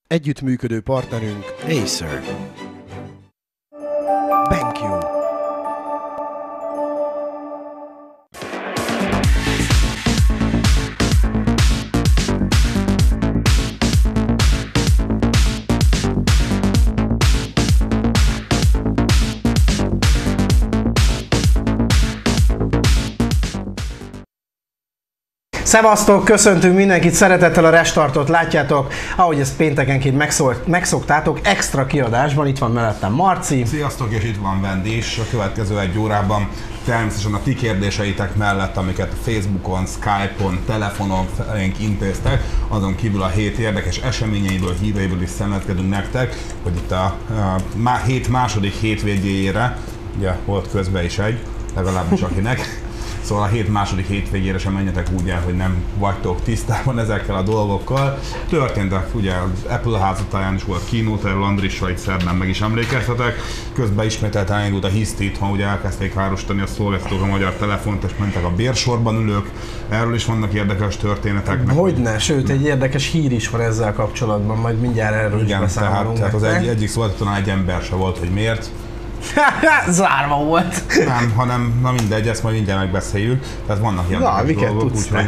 Együttműködő partnerünk Acer. BenQ. Szevasztok, köszöntünk mindenkit szeretettel a Restartot, látjátok, ahogy ezt péntekenként megszoktátok, extra kiadásban, itt van mellettem Marci. Sziasztok, és itt van Vendi is, a következő egy órában természetesen a ti kérdéseitek mellett, amiket Facebookon, Skype-on, telefonon felénk intéztek, azon kívül a hét érdekes eseményeiből, híreiből is szemlélkedünk nektek, hogy itt a hét második hétvégéjére, ugye volt közben is egy, legalábbis akinek, szóval a hét második hétvégére sem menjetek úgy el, hogy nem vagytok tisztában ezekkel a dolgokkal. Történtek, ugye az Apple házatáján is volt keynote, erről Andrissal itt szerdán meg is emlékeztetek. Közben ismételten elindult a hiszti itthon, ugye elkezdték árusítani a szolgáltatók a magyar telefont, és mentek a bérsorban ülők. Erről is vannak érdekes történetek. Hogyne, sőt egy érdekes hír is van ezzel kapcsolatban, majd mindjárt erről is beszámolunk. Tehát az egyik szolgáltatónál egy ember se volt, hogy miért. Zárva volt. Nem, hanem, na mindegy, ezt majd mindjárt megbeszéljük. Tehát vannak érdekes dolgok, úgyhogy...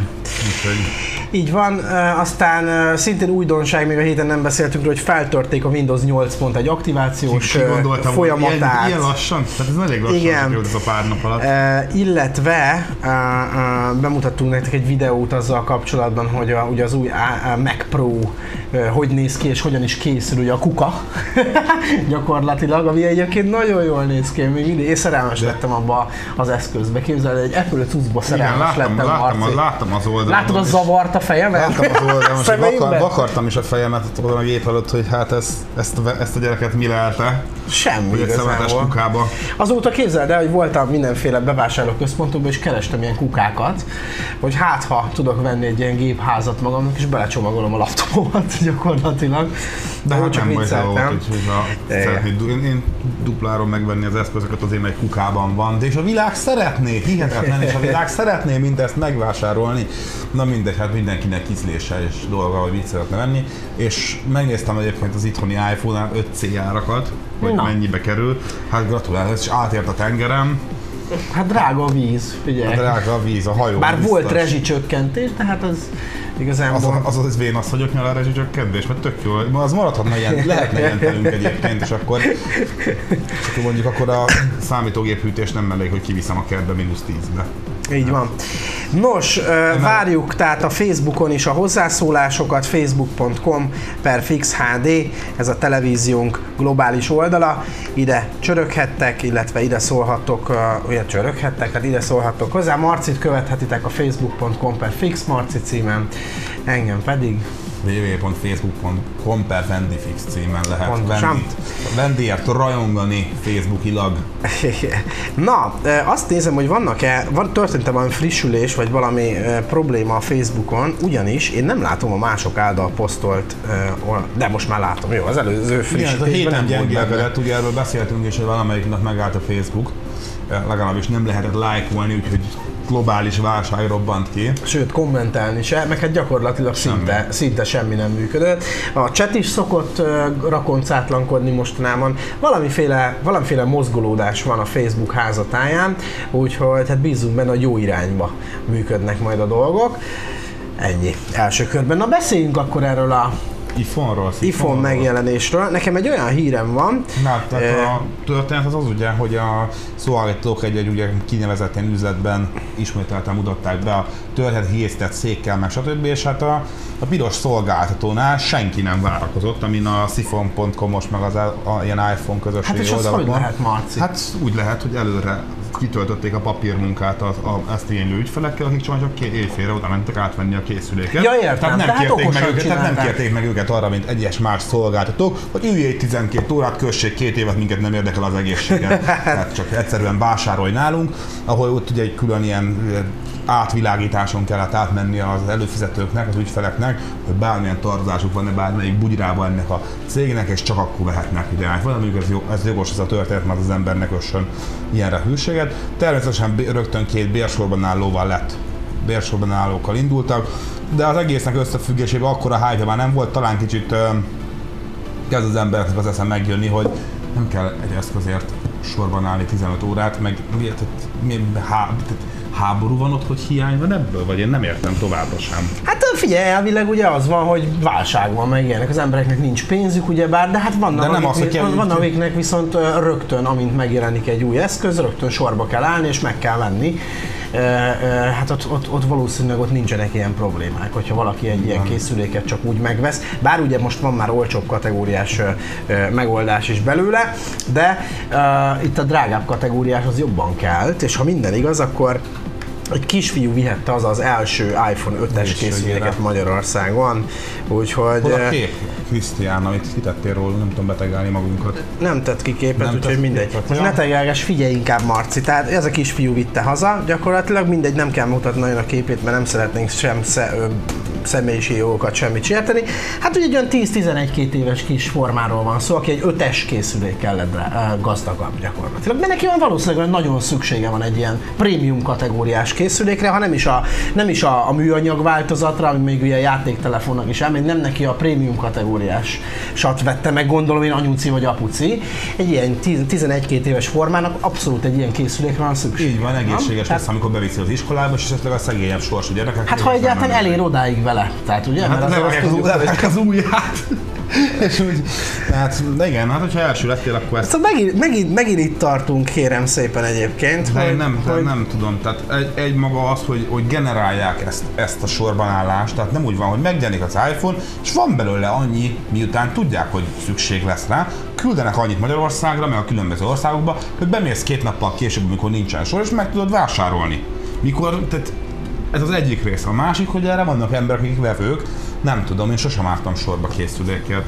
Így van, aztán szintén újdonság, még a héten nem beszéltünk róla, hogy feltörték a Windows 8.1 aktivációs folyamatát. Ilyen lassan? Tehát ez elég lassan sikerült ez a pár nap alatt. Illetve bemutattunk nektek egy videót azzal kapcsolatban, hogy ugye az új Mac Pro hogy néz ki és hogyan is készül ugye a kuka gyakorlatilag, ami egyébként nagyon jól néz ki, még mindig én szerelmes lettem abba az eszközbe. Képzeld, egy Apple cuccba szerelmes lettem, Marci. Láttam az oldalon. Látod a zavart a fejemet? Láttam az oldalon, most vakartam is a fejemet a gép előtt, hogy hát ezt a gyereket mi lelte. Semmi igazából. Kukába. Azóta képzeld el, hogy voltam mindenféle bevásárlóközpontokban és kerestem ilyen kukákat, hogy hát ha tudok venni egy ilyen gépházat magamnak és belecsomagolom a laptopomat gyakorlatilag. De hát nem baj, hogy én dupláron megvenni az eszközöket, azért egy kukában van, de és a világ szeretné, hihetetlen, és a világ szeretné mindezt megvásárolni. Na mindegy, hát mindenkinek ízlése és dolga, hogy mit szeretne venni, és megnéztem egyébként az itthoni iPhone 5C árakat, hogy mennyibe kerül, hát gratulálok, és átért a tengerem. Hát drága a víz, figyelj. Drága a víz, a hajó. Bár biztos. Volt rezsicsökkentés, tehát az igazából... Az vénasz vagyok nyilván a rezsicsökkentés, mert tök jó. Az maradhatna ilyen, lehetne ilyen telünk egyébként, és akkor mondjuk akkor a számítógéphűtés nem elég, hogy kiviszem a kertbe -10-be. Így van. Nos, várjuk tehát a Facebookon is a hozzászólásokat, facebook.com/fixhd, ez a televíziónk globális oldala, ide csöröghettek, illetve ide szólhattok, hát ide szólhattok hozzá, Marcit követhetitek a facebook.com/fixmarci címen, engem pedig www.facebook.com/vendifix címen lehet Vendiért rajongani Facebookilag. Na, azt nézem, hogy történt-e valami frissülés, vagy valami probléma a Facebookon, ugyanis én nem látom a mások által posztolt, de most már látom, jó, az előző frissítésben nem volt. A héten gyengélkedett, ugye erről beszéltünk is, hogy valamelyiknek megállt a Facebook, legalábbis nem lehetett lájkolni, úgyhogy globális válság robbant ki. Sőt, kommentelni se, meg hát gyakorlatilag szinte semmi nem működött. A chat is szokott rakoncátlankodni mostanában. Valamiféle mozgolódás van a Facebook házatáján, úgyhogy hát bízunk benne, hogy jó irányba működnek majd a dolgok. Ennyi első körben. Na beszéljünk akkor erről a iPhone megjelenésről. Nekem egy olyan hírem van. Na, tehát a történet az ugye, hogy a szolgáltatók egy ugye kinevezett ilyen üzletben ismételten mutatták be a tölthet hiéztett székkel, meg stb. És hát a piros szolgáltatónál senki nem várakozott, amin a sifon.com most meg az ilyen iPhone közösségi oldalakon. Hát és az hogy lehet, Marci? Hát úgy lehet, hogy előre kitöltötték a papírmunkát ezt élő ügyfelekkel, akik csak éjfélre oda mentek átvenni a készüléket. Ja, értem, tehát nem kérték meg őket arra, mint egyes más szolgáltatók, hogy üljél 12 órát, kössék 2 évet, minket nem érdekel az egészséget. Tehát csak egyszerűen vásárolj nálunk, ahol ott ugye egy külön ilyen átvilágításon kellett átmenni az előfizetőknek, az ügyfeleknek, hogy bármilyen tartozásuk van, bármelyik bugyrában ennek a cégnek, és csak akkor vehetnek ide iPhone, mondjuk ez jogos ez a történet, mert az embernek össön ilyenre hűséget. Természetesen rögtön 2 bérsorban állókkal indultak, de az egésznek összefüggésében akkora hype már nem volt, talán kicsit kezd az embernek az eszem megjönni, hogy nem kell egy eszközért sorban állni 15 órát, meg háború van ott, hogy hiány van ebből? Vagy én nem értem továbbra sem. Hát figyelj, elvileg ugye az van, hogy válság van, meg ilyenek. Az embereknek nincs pénzük, ugyebár, de hát vannak, akiknek viszont rögtön, amint megjelenik egy új eszköz, rögtön sorba kell állni és meg kell venni. Hát ott valószínűleg ott nincsenek ilyen problémák, hogyha valaki egy ilyen készüléket csak úgy megvesz. Bár ugye most van már olcsóbb kategóriás megoldás is belőle, de itt a drágább kategóriás az jobban kelt, és ha minden igaz, akkor egy kisfiú vihette az első iPhone 5-es készüléket Magyarországon, úgyhogy... Hol a kép, Krisztián, amit hitettél róla, nem tudom betegálni magunkat. Nem tett ki képet, úgyhogy mindegy. Most ne tegálgess, figyelj inkább, Marci. Tehát ez a kisfiú vitte haza, gyakorlatilag mindegy, nem kell mutatni nagyon a képét, mert nem szeretnénk sem személyiségi jogokat semmit sérteni. Hát ugye egy olyan 10-11-2 éves kis formáról van szó, aki egy 5-es készülékkel lett gazdagabb gyakorlatilag. Mert neki valószínűleg nagyon szüksége van egy ilyen prémium kategóriás készülékre, ha nem is a műanyag változatra, ami még ugye a játéktelefonnak is elmegy, nem neki a prémium kategóriásat vette meg, gondolom én anyuci vagy apuci. Egy ilyen 11-2 éves formának abszolút egy ilyen készülékre van szükség. Így van, egészséges lesz, amikor beviszi az iskolába, és esetleg a szegényebb sorsú gyerekek. Hát ha egyáltalán elér odáig vele, tehát ugye? Hát levágják az ujját. És úgy, tehát, de igen, hát hogyha első lettél, akkor ezt... Szóval megint itt tartunk, kérem szépen egyébként. De nem tudom, tehát egy maga az, hogy generálják ezt a sorbanállást, tehát nem úgy van, hogy megjelenik az iPhone, és van belőle annyi, miután tudják, hogy szükség lesz rá, küldenek annyit Magyarországra, meg a különböző országokba, hogy bemész 2 nappal később, amikor nincsen sor, és meg tudod vásárolni. Mikor, tehát ez az egyik rész. A másik, hogy erre vannak emberek, akik vevők, nem tudom, én sosem álltam sorba készülékkel.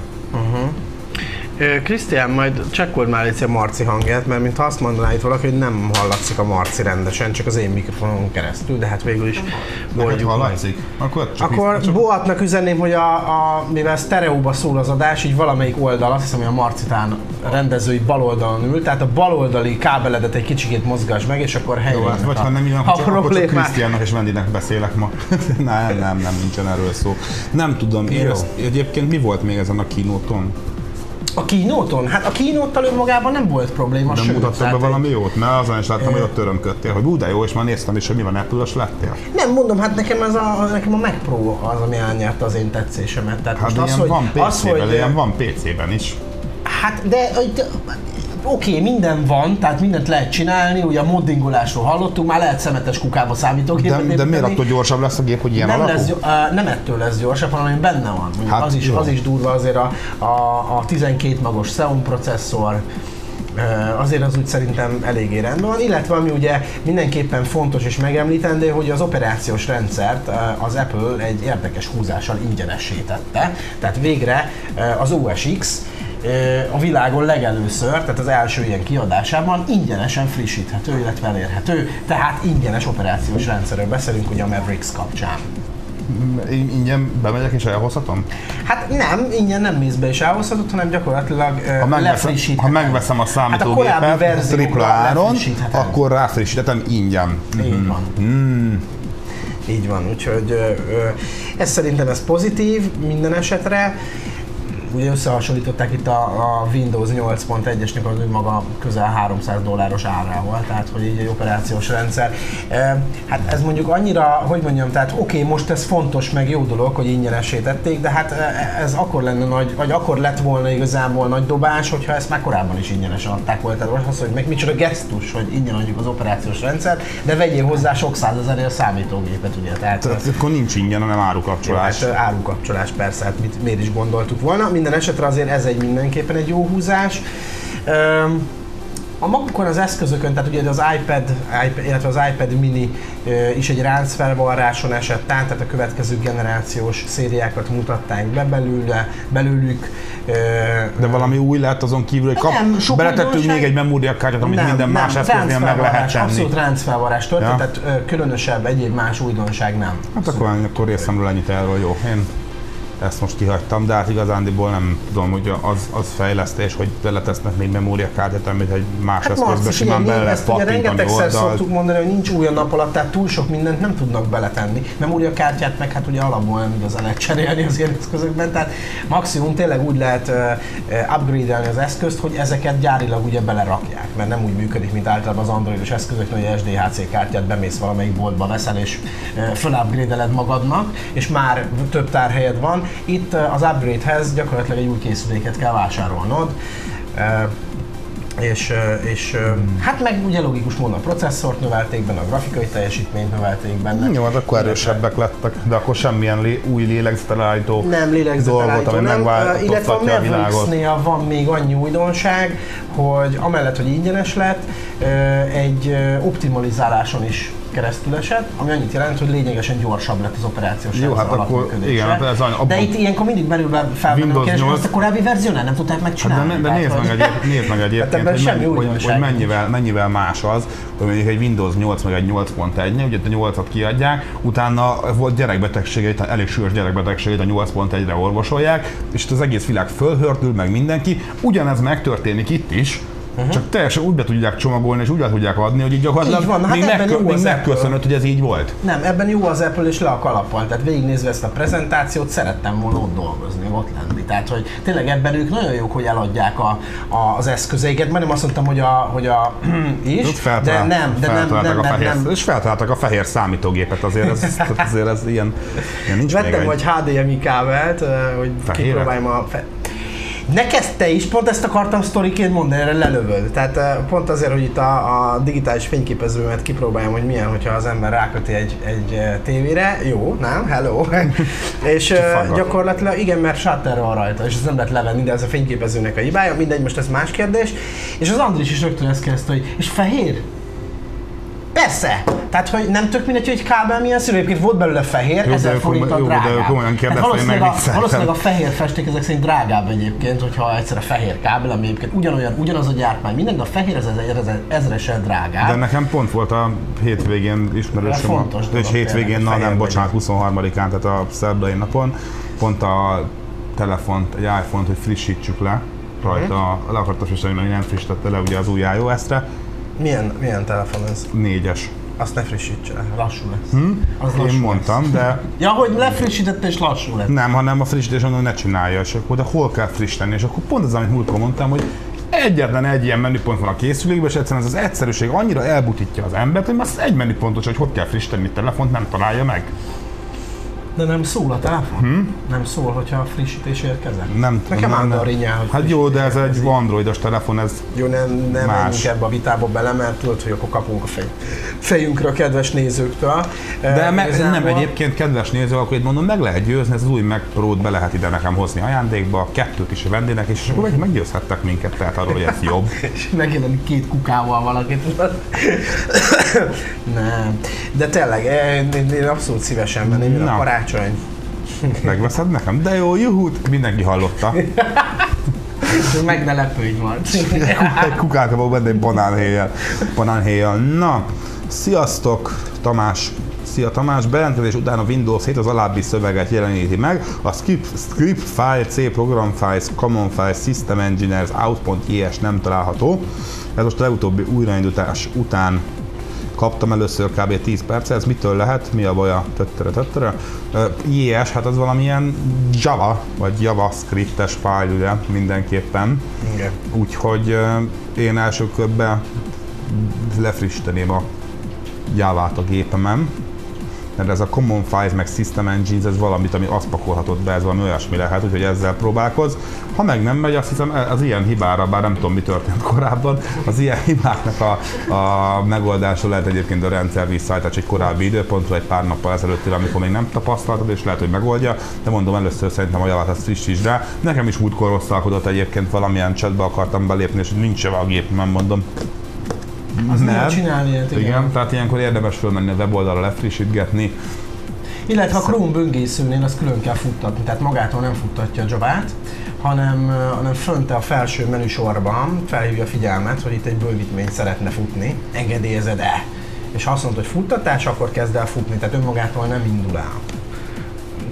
Krisztián, majd csekkold már a Marci hangját, mert mintha azt mondaná itt valaki, hogy nem hallatszik a Marci rendesen, csak az én mikrofonon keresztül, de hát végül is boldjuk hallatszik. Akkor Boatnak üzenném, hogy mivel sztereóba szól az adás, így valamelyik oldal, azt hiszem, hogy a Marcitán rendezői bal oldalon ül, tehát a bal oldali kábeledet egy kicsikét mozgass meg, és akkor helyre. Hát, vagy ha nem jön, akkor csak Krisztiánnak és Wendynek beszélek ma. nem, nincsen erről szó. Nem tudom, egyébként mi volt még ezen a keynote-on? A keynote-on? Hát a keynote-tal önmagában nem volt probléma, de mutattak be valami jót? Mert azon is láttam, hogy ott örömködtél, hogy de jó, és már néztem is, hogy mi van, Apple-os lettél. Nem, mondom, hát nekem a Mac Pro az, ami elnyerte az én tetszésemet. Tehát hát most ilyen van PC-ben is. Hát de oké, minden van, tehát mindent lehet csinálni, ugye a moddingolásról hallottunk, már lehet szemetes kukába számítógépet. De miért attól gyorsabb lesz a gép, hogy ilyen alapú? Nem ettől lesz gyorsabb, hanem benne van. Hát az is durva azért a 12 magos Xeon processzor, azért az úgy szerintem eléggé rendben van, illetve ami ugye mindenképpen fontos és megemlítendő, hogy az operációs rendszert az Apple egy érdekes húzással ingyenessé tette, tehát végre az OS X a világon legelőször, tehát az első ilyen kiadásában ingyenesen frissíthető, illetve elérhető, tehát ingyenes operációs rendszerről beszélünk ugye a Mavericks kapcsán. Ingyen bemegyek és elhozhatom? Hát nem, ingyen nem mész be és elhozhatod, hanem gyakorlatilag lefrissítheted. Ha megveszem a számítógépet tripla áron, akkor ráfrissíthetem ingyen. Így van. Így van, úgyhogy ez szerintem ez pozitív minden esetre. Ugye összehasonlították itt a Windows 8.1-esnek az maga közel $300 árával, tehát hogy így egy operációs rendszer. Hát ez mondjuk annyira, hogy mondjam, tehát oké, most ez fontos, meg jó dolog, hogy ingyenessé tették, de hát ez akkor lenne nagy, vagy akkor lett volna igazából nagy dobás, hogyha ezt már korábban is ingyenesen adták volna. Tehát az, hogy meg micsoda gesztus, hogy ingyen adjuk az operációs rendszert, de vegyél hozzá sok százezerért számítógépet, ugye. Tehát akkor nincs ingyen, hanem árukapcsolás. Hát árukapcsolás persze, hát miért is gondoltuk volna. Minden esetre azért ez mindenképpen egy jó húzás. A magukon az eszközökön, tehát ugye az iPad, illetve az iPad mini is egy ráncfelvarráson esett át, tehát a következő generációs szériákat mutatták be belőlük. De valami új lett azon kívül, hogy beletettünk még egy memóriakártyát, amit minden más eszköznél meg lehet tenni. Abszolút ráncfelvarrás történt, tehát különösebb egyéb más újdonság nem. Hát akkor részemről ennyit erről, jó. ezt most kihagytam, de hát igazándiból nem tudom, hogy az fejlesztés, hogy beletesznek még memóriakártyát, amit egy más eszközbe simán be lehet pattintani rengetegszer szoktuk mondani, hogy nincs új a nap alatt, tehát túl sok mindent nem tudnak beletenni. Memóriakártyát meg hát ugye alapból nem igazán lehet cserélni az ilyen eszközökben, tehát maximum tényleg úgy lehet upgrade-elni az eszközt, hogy ezeket gyárilag ugye belerakják, mert nem úgy működik, mint általában az androidos eszközök, hogy SDHC kártyát bemész valamelyik boltba, veszel és föl-upgrade-eled magadnak, és már több tárhelyed van. Itt az upgrade-hez gyakorlatilag egy új készüléket kell vásárolnod. Hát meg ugye logikus módon a processzort növelték benne, a grafikai teljesítményt növelték benne. Jó, hát akkor erősebbek lettek, de akkor semmilyen új lélegzetelállító dolgot, ami megváltoztatja a világot. Illetve a Mavericks-nél van még annyi újdonság, hogy amellett, hogy ingyenes lett, egy optimalizáláson is keresztül esett, ami annyit jelent, hogy lényegesen gyorsabb lett az operációs rendszer alapműködése. Igen, de itt ilyenkor mindig belülben felvennem a kérdést, hogy azt a korábbi verziónál nem tudták megcsinálni. Hát de nézd meg egyébként, hogy mennyivel más az, hogy mondjuk egy Windows 8 meg egy 8.1, ugye a 8-at kiadják, utána volt gyerekbetegségeit, elég súlyos gyerekbetegségeit a 8.1-re orvosolják, és az egész világ fölhördül, meg mindenki. Ugyanez megtörténik itt is, csak teljesen úgy be tudják csomagolni és úgy be tudják adni, hogy így gyakorlatilag még megköszönött, hogy ez így volt. Nem, ebben jó az Apple és le a kalappal. Tehát végignézve ezt a prezentációt szerettem volna ott dolgozni, ott lenni. Tehát, hogy tényleg ebben ők nagyon jók, hogy eladják az eszközeiket. Majdnem azt mondtam, hogy a is, de nem. És feltaláltak a fehér számítógépet, azért ez ilyen nincs. Vettem vagy HDMI kábelt, hogy kipróbáljam a ne kezd te is, pont ezt akartam sztoriként mondani, erre lelövöd. Tehát pont azért, hogy itt a digitális fényképezőmet kipróbáljam, hogy milyen, hogyha az ember ráköti egy tévére. Jó, nem? Hello! És gyakorlatilag igen, mert shutter van rajta, és ezt nem lehet levenni, de ez a fényképezőnek a hibája. Mindegy, most ez más kérdés. És az Andris is rögtön ezt kérdezte, hogy és fehér? Persze! Tehát, hogy nem tök mindegy, hogy egy kábel milyen színű, egyébként volt belőle fehér, 1000 forinttal drágább. Valószínűleg a fehér festék ezek szerint drágább egyébként, hogyha egyszer a fehér kábel, ami egyébként ugyanaz a gyártmány, minden, de a fehér ez ezresen drágább. De nekem pont volt a hétvégén ismerősöm, és hétvégén, nem, bocsánat, 23-án, tehát a szerdai napon, pont a telefont, egy iPhone-t, hogy frissítsük le rajta, le akartam frissíteni, mert nem frissítette le ugye az új iOS-re. Milyen telefon ez? 4-es. Azt ne frissíts le, lassú lesz. Én mondtam, de... Ja, hogy lefrissítette és lassú lett. Nem, hanem a frissítés mondom, hogy ne csinálja, és akkor de hol kell frissíteni, és akkor pont az, amit múltkor mondtam, hogy egyetlen egy ilyen menüpont van a készülékben, és egyszerűen ez az egyszerűség annyira elbutítja az embert, hogy már egy menüpontos, hogy kell frissíteni a telefont, nem találja meg. De nem szól a telefon? Nem szól, hogyha a frissítés érkezik? Nem. Nekem andorinyál, hogy hát jó, de ez egy androidos telefon, ez jó, nem menjünk ebbe a vitába bele, mert tudod, hogy akkor kapunk a fejünkre a kedves nézőktől. De nem egyébként, kedves nézők, akkor itt mondom, meg lehet győzni, ez az új Mac Pro-t be lehet ide nekem hozni ajándékba, 2 is a vendégnek, és akkor meggyőzhettek minket, tehát arról, hogy ez jobb. És megjelenik 2 kukával valakit. Nem. De tényleg, én abszolút szívesen menném, a karácsony. Megveszed nekem? De jó, juhút! Mindenki hallotta. Meg ne lepődj majd. Egy kukálka volt benne egy banánhéjjel. Na, sziasztok, Tamás! Szia Tamás! Bejelentés után a Windows 7 az alábbi szöveget jeleníti meg. A script file, C program files, common files, system engineers, out.js nem található. Ez most a legutóbbi újraindítás után kaptam először kb. 10 percet, ez mitől lehet, mi a baja? JS, hát az valamilyen Java, vagy JavaScript-es fájl, ugye, mindenképpen. Igen. Úgyhogy én első körben lefrissíteném a Java-t a gépemen, mert ez a Common Files meg System Engines, ez valamit, ami azt pakolhatott be, ez valami olyasmi lehet, úgyhogy ezzel próbálkozz. Ha meg nem megy, azt hiszem az ilyen hibára, bár nem tudom, mi történt korábban, az ilyen hibáknak a megoldása lehet egyébként a rendszer visszaállítás egy korábbi időpontra, egy pár nappal ezelőttil, amikor még nem tapasztaltad, és lehet, hogy megoldja, de mondom, először szerintem a javát azt frissítsd rá. Nekem is múltkor rosszalkodott egyébként, valamilyen chatbe akartam belépni, és nincs se a gép, nem mondom. Az nem csinálni ilyet, igen. Tehát ilyenkor érdemes fölmenni a weboldalra, lefrissítgetni. Illetve a Chrome böngészőnél azt külön kell futtatni, tehát magától nem futtatja a Javát, hanem fönt a felső menüsorban felhívja a figyelmet, hogy itt egy bővítményt szeretne futni, engedélyezed-e? És ha azt mondod, hogy futtatás, akkor kezd el futni, tehát önmagától nem indul el.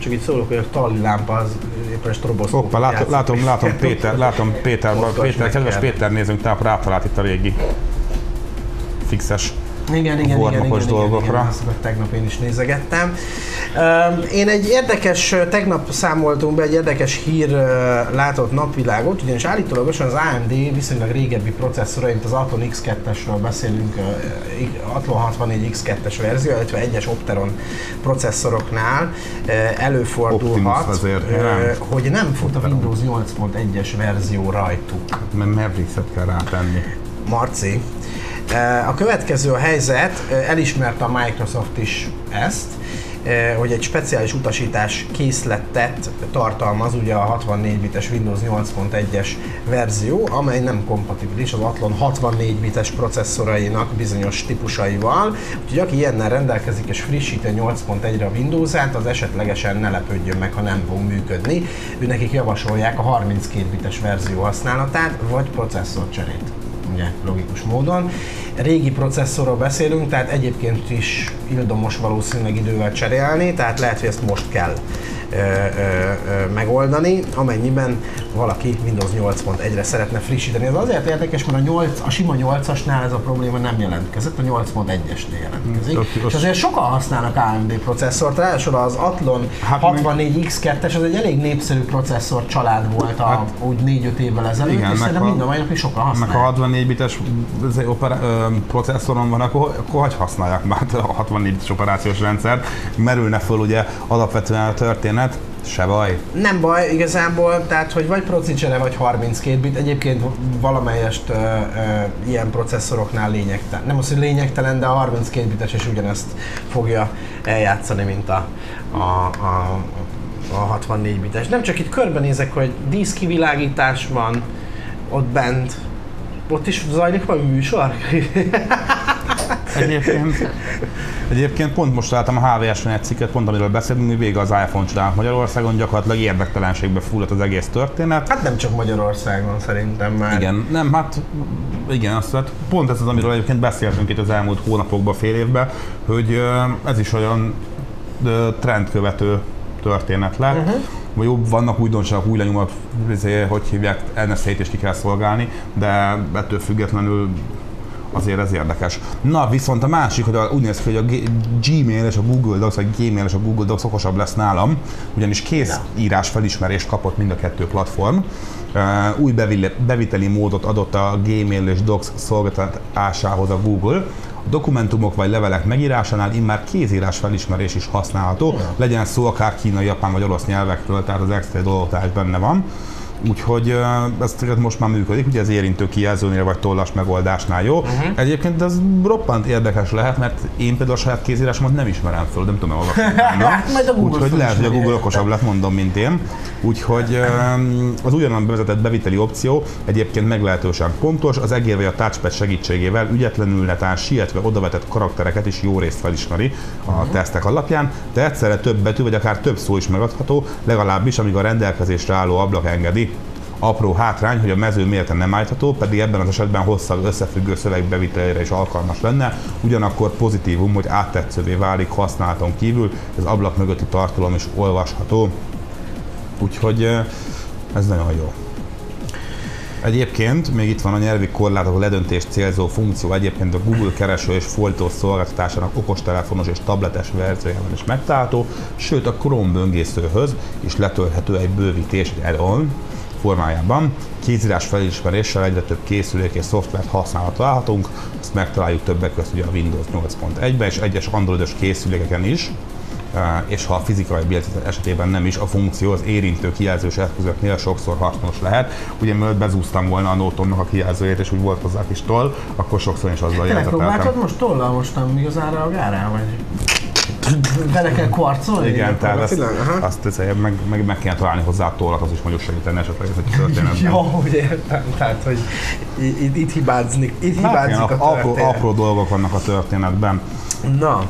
Csak itt szólok, hogy a tali lámpa az éppen stroboszkóp. Hoppá, látom Péter, kedves Péter nézőnk, tehát rátalált itt a régi fixes Igen, dolgokra. Azokat tegnap én is nézegettem. Én egy érdekes, tegnap számoltunk be egy érdekes hír látott napvilágot, ugyanis állítólagosan az AMD viszonylag régebbi processzora, mint az Athlon X2-esről beszélünk, Athlon 64 X2-es verzió, illetve egyes Opteron processzoroknál előfordulhat, hogy nem fut a Windows 8.1-es verzió rajtuk. Mert Mavericks-et kell rátenni. Marci. A következő a helyzet, elismerte a Microsoft is ezt, hogy egy speciális utasítás készletet tartalmaz ugye a 64 bites Windows 8.1-es verzió, amely nem kompatibilis az Athlon 64 bites processzorainak bizonyos típusaival, úgyhogy aki ilyennel rendelkezik és frissíti a 8.1-re a Windows-át, az esetlegesen ne lepődjön meg, ha nem fog működni. Nekik javasolják a 32 bites verzió használatát, vagy processzorcserét. Ugye, logikus módon. Régi processzorról beszélünk, tehát egyébként is ildomos valószínűleg idővel cserélni, tehát lehet, hogy ezt most kell megoldani, amennyiben valaki Windows 8.1-re szeretne frissíteni. Ez azért érdekes, mert a sima 8-asnál ez a probléma nem jelentkezett, a 8.1-esnél jelentkezik. És azért sokan használnak AMD processzort, ráadásul az Athlon 64 X2-es az egy elég népszerű processzor család volt úgy 4-5 évvel ezelőtt, igen, és szerintem mind a mai napig sokan használják. Meg a 64 bites processzoron van, akkor hogy használják már a 64 bites operációs rendszert? Merülne föl ugye alapvetően a történet. Se baj. Nem baj igazából, tehát hogy vagy proci-csere, vagy 32 bit, egyébként valamelyest ilyen processzoroknál lényegtelen. Nem az, hogy lényegtelen, de a 32 bites is ugyanezt fogja eljátszani, mint a 64 bites. Nem csak itt körbenézek, hogy díszkivilágítás van ott bent. Ott is zajlik valami műsor? Egyébként pont most láttam a HVS-ben egy cikket, pont amiről beszélünk, hogy vége az iPhone csodának Magyarországon, gyakorlatilag érdektelenségbe fulladt az egész történet. Hát nem csak Magyarországon szerintem már. Igen, nem, hát igen, azt pont ez az, amiről egyébként beszéltünk itt az elmúlt hónapokban, fél évben, hogy ez is olyan trendkövető történet lett. Vagy jobb, vannak újdonságok, új lenyomat, hogy hívják, NSA-t is ki kell szolgálni, de ettől függetlenül azért ez érdekes. Na, viszont a másik, hogy úgy néz ki, hogy a Gmail és a Google Docs, vagy Gmail és a Google Docs okosabb lesz nálam, ugyanis készírás felismerést kapott mind a kettő platform. Új beviteli módot adott a Gmail és Docs szolgáltatásához a Google. A dokumentumok vagy levelek megírásánál immár kézírás felismerés is használható, legyen szó akár kínai, japán vagy orosz nyelvekről, tehát az extra dolgozás benne van. Úgyhogy ez most már működik, ugye az érintő kijelzőnél vagy tollas megoldásnál jó. Egyébként ez roppant érdekes lehet, mert én például a saját kézírásomat nem ismerem föl, nem tudom olvasni. Úgyhogy lehet, hogy a Google okosabb lett, mondom, mint én. Úgyhogy az újonnan bevezetett beviteli opció egyébként meglehetősen pontos, az egér vagy a touchpad segítségével ügyetlenül netán sietve odavetett karaktereket is jó részt felismeri a tesztek alapján, de egyszerre több betű vagy akár több szó is megadható, legalábbis amíg a rendelkezésre álló ablak engedi. Apró hátrány, hogy a mező mérten nem állítható, pedig ebben az esetben hosszabb összefüggő szövegbevitelére is alkalmas lenne, ugyanakkor pozitívum, hogy áttetszővé válik használaton kívül, az ablak mögötti tartalom is olvasható. Úgyhogy ez nagyon jó. Egyébként még itt van a nyelvi korlátok ledöntést célzó funkció, egyébként a Google kereső és fordító szolgáltatásának okostelefonos és tabletes verziójában is megtalálható, sőt a Chrome böngészőhöz is letölthető egy bővítés, egy add-on formájában. Kézírás felismeréssel egyre több készülék és szoftvert használhatunk, ezt megtaláljuk többek között ugye a Windows 8.1-ben és egyes androidos készülékeken is, és ha a fizikai bild esetében nem is, a funkció az érintő kijelzős eszközöknél sokszor hasznos lehet. Ugye mielőtt bezúztam volna a Note-omnak a kijelzőjét, és úgy volt hozzá kis toll, akkor sokszor is azzal jelzeteltem. Próbáltad most tollal mostan igazán reagálrál, vagy? Vele kell kvarcolni? Igen, tehát azt meg kell találni hozzá a tollat, az is mondjuk segíteni esetleg ez egy történetben. Jó, úgy értem, tehát hogy itt hibázik a történet. Apró dolgok vannak a történetben. Na,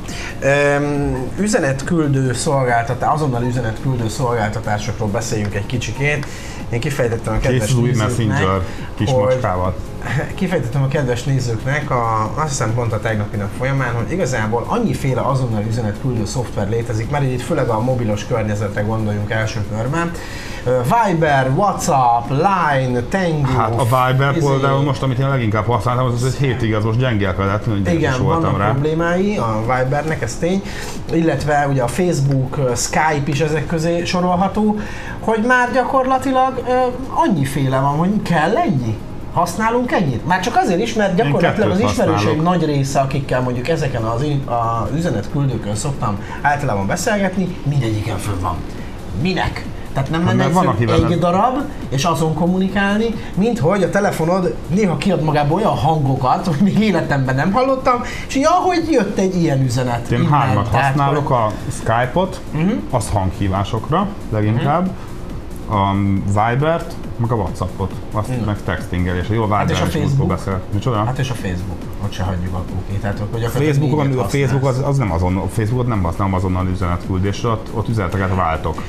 üzenetküldő szolgáltatás, azonnal üzenetküldő szolgáltatásokról beszéljünk egy kicsikét. Én kifejtettem a kedves Messenger kismacskával. Kifejtettem a kedves nézőknek, azt hiszem pont a tegnapi nap folyamán, hogy igazából annyiféle azonnal üzenetküldő szoftver létezik, mert itt főleg a mobilos környezetre gondoljunk első körben. Viber, WhatsApp, Line, Tango. Hát a Viber például most, amit én leginkább használtam, az egy hétig az most gyengélkedett, hogy igen, vannak rá problémái a Vibernek, ez tény, illetve ugye a Facebook, Skype is ezek közé sorolható, hogy már gyakorlatilag annyiféle van, hogy kell ennyi? Használunk ennyit? Már csak azért is, mert gyakorlatilag az ismerőseim nagy része, akikkel mondjuk ezeken az üzenetküldőkön szoktam általában beszélgetni, mindegyiken fönn van. Minek? Tehát nem lenne egy darab, és azon kommunikálni, mint hogy a telefonod néha kiad magából olyan hangokat, hogy még életemben nem hallottam, és így ahogy jött egy ilyen üzenet. Én hármat használok, a Skype-ot, az hanghívásokra leginkább, a Vibert, meg a WhatsAppot, azt meg textingelés, a jó Viber és a Facebook beszél. Micsoda? Hát és a Facebook, ott se hagyjuk a kókét. Tehát, hogy a Facebook az nem azonnal, a Facebookot nem használom azonnal üzenetküldésre, ott üzeneteket váltok.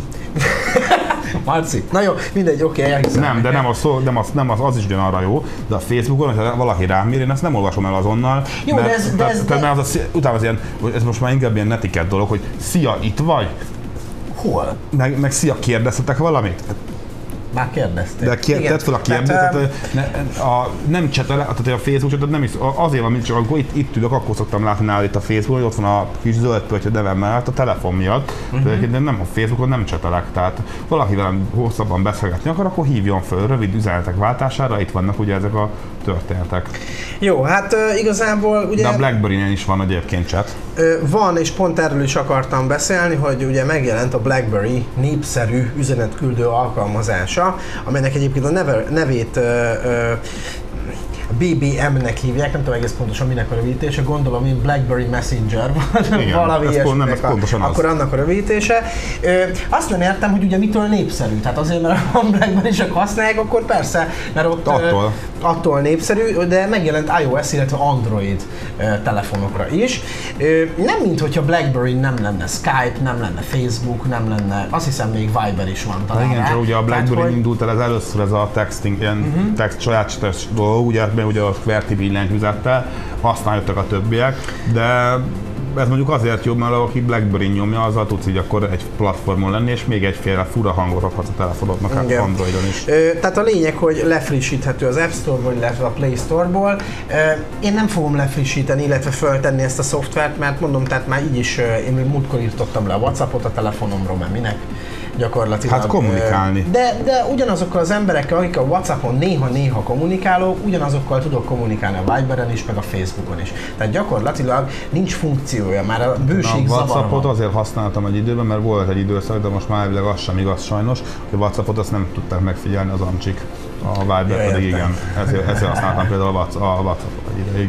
Marci, na jó, mindegy, oké, elhiszem. Nem, de nem az is ugyanarra jó, de a Facebookon, hogyha valaki rám ír, én ezt nem olvasom el azonnal. Jó, utána az ilyen, ez most már inkább ilyen netiket dolog, hogy szia, itt vagy? Hol? Meg szia, kérdeztetek valamit? Már kérdezték. De tedd fel a kérdést, nem csetelek, tehát a Facebook csetet nem is, azért van, mint csak amikor itt ülök, akkor szoktam látni nálad itt a Facebookon, hogy ott van a kis zöld pötty a nevem mellett a telefon miatt, de nem a Facebookon nem csetelek, tehát valaki velem hosszabban beszélgetni akar, akkor hívjon föl rövid üzenetek váltására, itt vannak ugye ezek a történetek. Jó, hát igazából ugye... De a BlackBerry-nél is van egyébként chat. Van, és pont erről is akartam beszélni, hogy ugye megjelent a BlackBerry népszerű üzenetküldő alkalmazása, amelynek egyébként a nevét BBM-nek hívják, nem tudom egész pontosan minek a rövidítése, gondolom én BlackBerry Messenger, valami ilyesminek, akkor annak a rövidítése. Azt nem értem, hogy ugye mitől népszerű, tehát azért, mert a BlackBerry-sek használják, akkor persze, mert ott attól népszerű, de megjelent iOS, illetve Android telefonokra is. Nem mint hogyha BlackBerry nem lenne Skype, nem lenne Facebook, nem lenne, azt hiszem még Viber is van talán. Igen, csak ugye a BlackBerry indult el először ez a texting, ilyen text saját dolog, ugye a QWERTY billentyűzettel, aztán jöttek a többiek, de ez mondjuk azért jobb, mert aki BlackBerry nyomja, azzal tudsz így akkor egy platformon lenni, és még egyféle fura hangot adhatsz a telefonodnak, hát Androidon is. Tehát a lényeg, hogy lefrissíthető az App Store-ból, illetve a Play Store-ból. Én nem fogom lefrissíteni, illetve föltenni ezt a szoftvert, mert mondom, tehát már így is én még múltkor írtottam le a WhatsAppot a telefonomról, mert minek gyakorlatilag. Hát kommunikálni. De ugyanazokkal az emberekkel, akik a WhatsAppon néha kommunikálok, ugyanazokkal tudok kommunikálni a Viberen is, meg a Facebookon is. Tehát gyakorlatilag nincs funkciója, már a bőség zavar. A WhatsAppot azért használtam egy időben, mert volt egy időszak, de most már elvileg az sem igaz sajnos, hogy a WhatsAppot azt nem tudták megfigyelni az amcsik. A Viber pedig igen. Ezért használtam például a WhatsAppot egy ideig.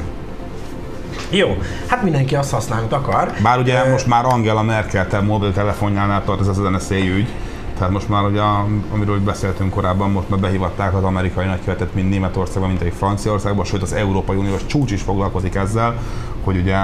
Jó, hát mindenki azt használ, amit akar. Bár ugye most már Angela Merkel mobiltelefonjánál tart ez az NSA ügy, tehát most már ugye, amiről beszéltünk korábban, most már behívatták az amerikai nagykövetet, mind Németországban, mint egy Franciaországban, sőt az Európai Uniós csúcs is foglalkozik ezzel, hogy ugye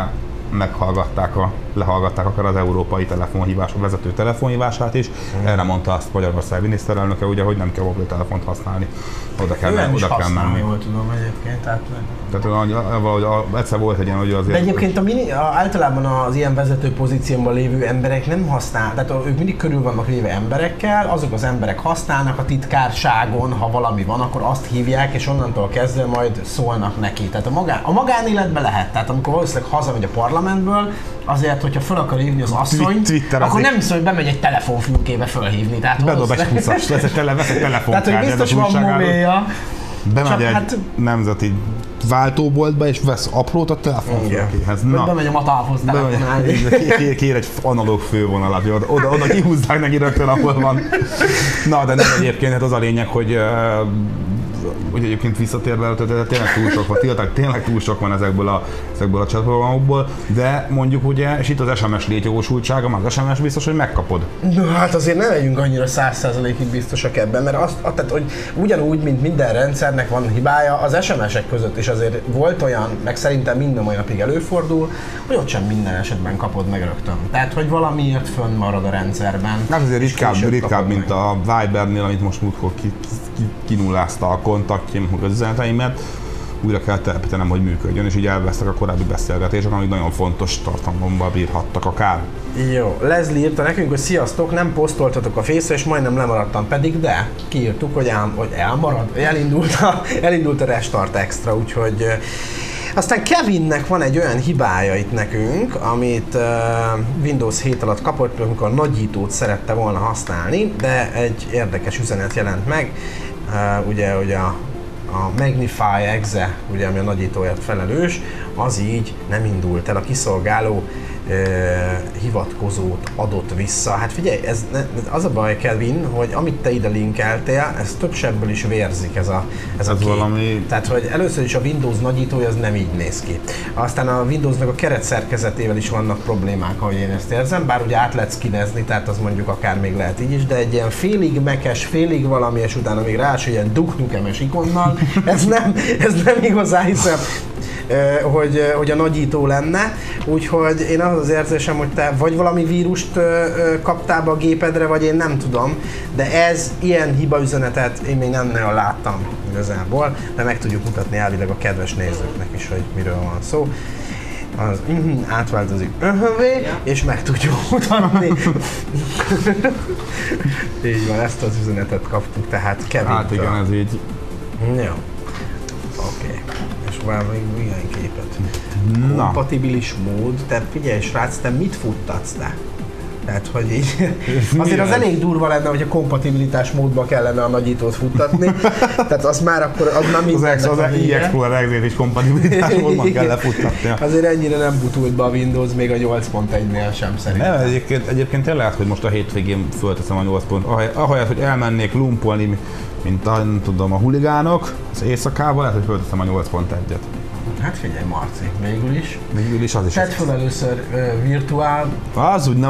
lehallgatták akár az európai telefonhívás, a vezető telefonhívását is. Erre mondta azt Magyarország miniszterelnöke, ugye, hogy nem kell mobiltelefont használni. Oda kell menni. Jól tudom egyébként. Tehát valahogy egyszer volt egy ilyen, hogy azért... De egyébként általában az ilyen vezető pozícióban lévő emberek nem használnak, tehát ők mindig körül vannak lévő emberekkel, azok az emberek használnak a titkárságon, ha valami van, akkor azt hívják, és onnantól kezdve majd szólnak neki. Tehát a magánéletben lehet, tehát amikor valószínűleg hazamegy a parlamentből, azért, hogyha fel akar hívni az asszonyt, akkor nem hiszem, hogy bemegy egy telefonfülkébe fölhívni. Bedob egy 20-ast, vesz egy telefonkártyát. Tehát, hogy biztos van mobilja. Bemegy egy nemzeti váltóboltba, és vesz aprót a telefonfülkéhez. Bemegy a matávhoz telefonálni. Kér egy analóg fővonalat, hogy oda kihúzzák neki rögtön, ahol van. Na, de nem egyébként, hát az a lényeg, hogy hogy egyébként visszatérve, tényleg túl sok van, tényleg túl sok van ezekből a chatprogramokból, de mondjuk ugye, és itt az SMS létjogosultsága, már az SMS biztos, hogy megkapod. No, hát azért nem legyünk annyira 100%-ig biztosak ebben, mert tehát, hogy ugyanúgy, mint minden rendszernek van hibája, az SMS-ek között is azért volt olyan, meg szerintem minden mai napig előfordul, hogy ott sem minden esetben kapod meg rögtön. Tehát, hogy valamiért fönn marad a rendszerben. Hát azért ritkább mint a Vibernél, amit most múltkor kinullázta a kontaktjaim, az üzeneteimet, újra kell telepítenem, hogy működjön, és így elvesztek a korábbi beszélgetések, amik nagyon fontos tartalommal bírhattak akár. Jó, Leslie írta nekünk, hogy sziasztok, nem posztoltatok a Face-re, és majdnem lemaradtam, pedig de kiírtuk, hogy elmarad, elindult a Restart Extra, úgyhogy aztán Kevinnek van egy olyan hibája itt nekünk, amit Windows 7 alatt kapott, amikor a nagyítót szerette volna használni, de egy érdekes üzenet jelent meg, ugye, hogy a Magnify Exe, ugye, ami a nagyítóért felelős, az így nem indult el, a kiszolgáló hivatkozót adott vissza. Hát figyelj, ez az a baj, Kevin, hogy amit te ide linkeltél, ez több sebből is vérzik ez a kép. Valami... Tehát, hogy először is a Windows nagyítója az nem így néz ki. Aztán a Windowsnak a keretszerkezetével is vannak problémák, ahogy én ezt érzem, bár ugye át lehet szkinezni, tehát az mondjuk akár még lehet így is, de egy ilyen félig mekes, félig valami, és utána még rá ilyen duknukemes ikonnal, ez nem igazán hiszem, hogy a nagyító lenne, úgyhogy én az érzésem, hogy te vagy valami vírust kaptál be a gépedre, vagy én nem tudom, de ilyen hibaüzenetet én még nem nagyon láttam igazából, de meg tudjuk mutatni elvileg a kedves nézőknek is, hogy miről van szó. Az átváltozik és meg tudjuk mutatni. Így van, ezt az üzenetet kaptuk, tehát Kevin. Hát igen, ez így. Jó. Oké. És már még milyen képet? Kompatibilis mód, tehát figyelj srác, te mit futtatsz te? Tehát, hogy így, azért az elég durva lenne, hogyha kompatibilitás módba kellene a nagyítót futtatni. Tehát az már akkor, az már mindennek az e-Explorer exét is kompatibilitás módban kell lefuttatni. Azért ennyire nem butult be a Windows még a 8.1-nél sem szerintem. Nem, egyébként lehet, hogy most a hétvégén fölteszem a 8 pont. Ahelyett, hogy elmennék lumpolni, mint nem tudom, a huligánok az éjszakával, lehet, hogy fölteszem a 8.1-et. Hát figyelj, Marci, végül is az is. Tedd fel először virtuál. Az úgy,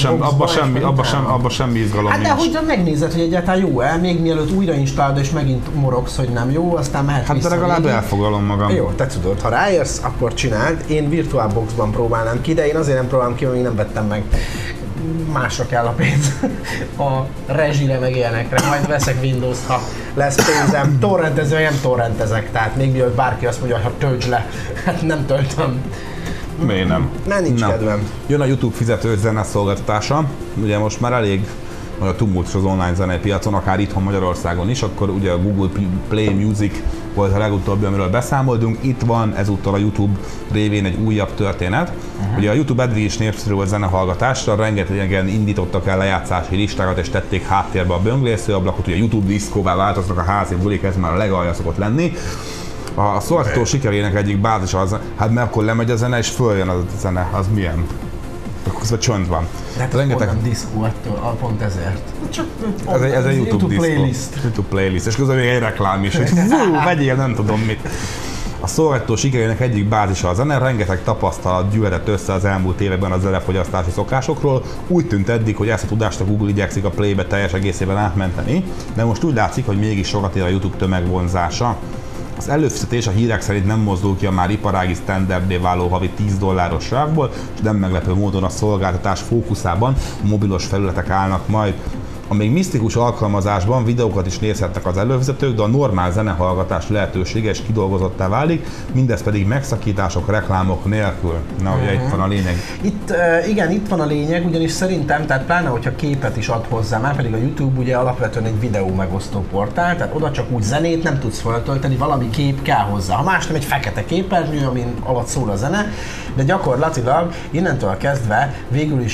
abba semmi izgalom nincs. Hát de hogy megnézed, hogy egyáltalán jó-e, még mielőtt újrainstállod és megint morogsz, hogy nem jó, aztán mehet vissza. Hát de legalább elfoglalom magam. Jó, te tudod, ha ráérsz, akkor csináld. Én VirtualBoxban próbálnám ki, de én azért nem próbálom ki, mert még nem vettem meg. Másra kell a pénz a rezsire meg ilyenekre, majd veszek Windows, ha lesz pénzem. Torrentező, nem torrentezek, tehát még mielőtt bárki azt mondja, hogy töltsd le, hát nem töltöm. Miért nem? Mert nincs kedvem. Jön a YouTube fizetős zeneszolgáltatása, ugye most már elég a tumultus az online zenepiacon, akár itthon Magyarországon is, akkor ugye a Google Play Music volt a legutóbbi, amiről beszámoltunk. Itt van ezúttal a YouTube révén egy újabb történet. Ugye a YouTube eddig is népszerű a zenehallgatásra, rengetegen indítottak el lejátszási listákat és tették háttérbe a böngészőablakot, ugye a YouTube diszkóvá változnak a házi bulik, ez már a legalja szokott lenni. A szolgáltató sikerének egyik bázisa az, hát mert akkor lemegy a zene és följön a zene, az milyen? Akkor közben csönd van. De hát rengeteg... nem diszkó ettől, pont ezért. Csak ez egy YouTube playlist. YouTube playlist, és közben még egy reklám is, hogy vegyél, nem tudom mit. A szolgáltató sikerének egyik bázisa a zene, rengeteg tapasztalat gyűjtött össze az elmúlt években a zenefogyasztási szokásokról. Úgy tűnt eddig, hogy ezt a tudást a Google igyekszik a Play-be teljes egészében átmenteni, de most úgy látszik, hogy mégis sokat ér a YouTube tömegvonzása. Az előfizetés a hírek szerint nem mozdul ki a már iparági standardé váló havi $10 sávból, és nem meglepő módon a szolgáltatás fókuszában a mobilos felületek állnak majd. A még misztikus alkalmazásban videókat is nézhetnek az előfizetők, de a normál zenehallgatás lehetősége is kidolgozottá válik, mindez pedig megszakítások, reklámok nélkül. Na, ugye itt van a lényeg. Igen, itt van a lényeg, ugyanis szerintem, tehát pláne, hogyha képet is ad hozzá, már pedig a YouTube ugye alapvetően egy videó megosztó portál, tehát oda csak úgy zenét nem tudsz feltölteni, valami kép kell hozzá. Ha más nem, egy fekete képernyő, amin alatt szól a zene, de gyakorlatilag innentől kezdve végül is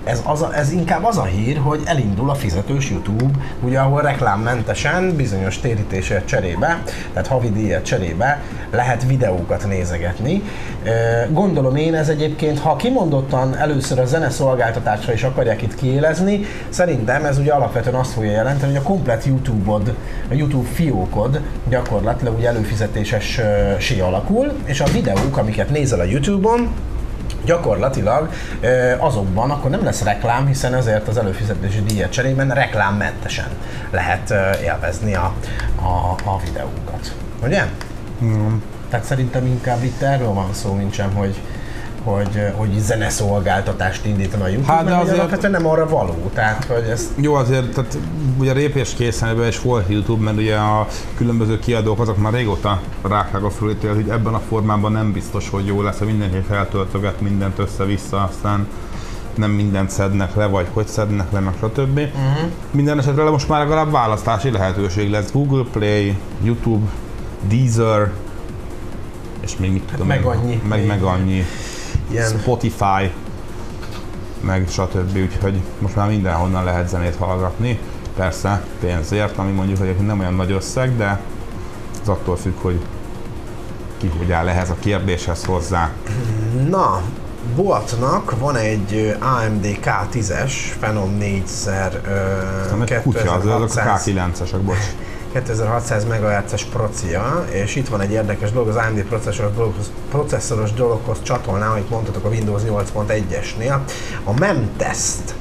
ez inkább az a hír, hogy elindul a fizetős YouTube, ugye ahol reklámmentesen, bizonyos térítésért cserébe, tehát havi díjat cserébe lehet videókat nézegetni. Gondolom én ez egyébként, ha kimondottan először a zeneszolgáltatásra is akarják itt kiélezni, szerintem ez ugye alapvetően azt fogja jelenteni, hogy a komplett YouTube-od, a YouTube fiókod gyakorlatilag ugye előfizetésessé alakul, és a videók, amiket nézel a YouTube-on, gyakorlatilag azokban akkor nem lesz reklám, hiszen ezért az előfizetési díjat cserében reklámmentesen lehet élvezni a videókat. Ugye? Tehát szerintem inkább itt erről van szó, mint sem, hogy zeneszolgáltatást indítani a YouTube, hát, mert azért alapvetően nem arra való, tehát hogy ez... Jó, azért, tehát ugye a répés készenében is volt YouTube, mert ugye a különböző kiadók azok már régóta rágták a fölítől, hogy ebben a formában nem biztos, hogy jó lesz, hogy mindenki feltöltöget mindent össze-vissza, aztán nem mindent szednek le, vagy hogy szednek le, meg stb. Minden esetre most már legalább választási lehetőség lesz. Google Play, YouTube, Deezer, és még mit tudom, meg annyi. Ilyen. Spotify, meg stb. Úgyhogy most már mindenhonnan lehet zenét hallgatni. Persze pénzért, ami mondjuk egyébként nem olyan nagy összeg, de az attól függ, hogy ki hogy áll ehhez a kérdéshez hozzá. Na, Boltnak van egy AMD K10-es Phenom 4x 2600 a K9-esek, bocs. 2600 MHz-es procia, és itt van egy érdekes dolog, az AMD processzoros dologhoz csatolnám, amit mondhatok a Windows 8.1-esnél. A memtest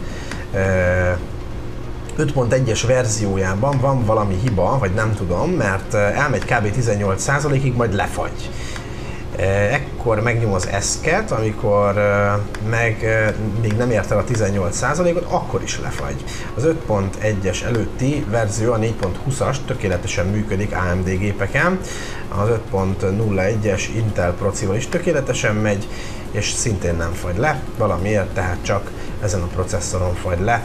5.1-es verziójában van valami hiba, vagy nem tudom, mert elmegy kb. 18%-ig, majd lefagy. Ekkor megnyom az ESC-et, amikor még nem ért el a 18%-ot, akkor is lefagy. Az 5.1-es előtti verzió, a 4.20-as tökéletesen működik AMD gépeken, az 5.01-es Intel procival is tökéletesen megy, és szintén nem fagy le, valamiért, tehát csak ezen a processzoron fagy le.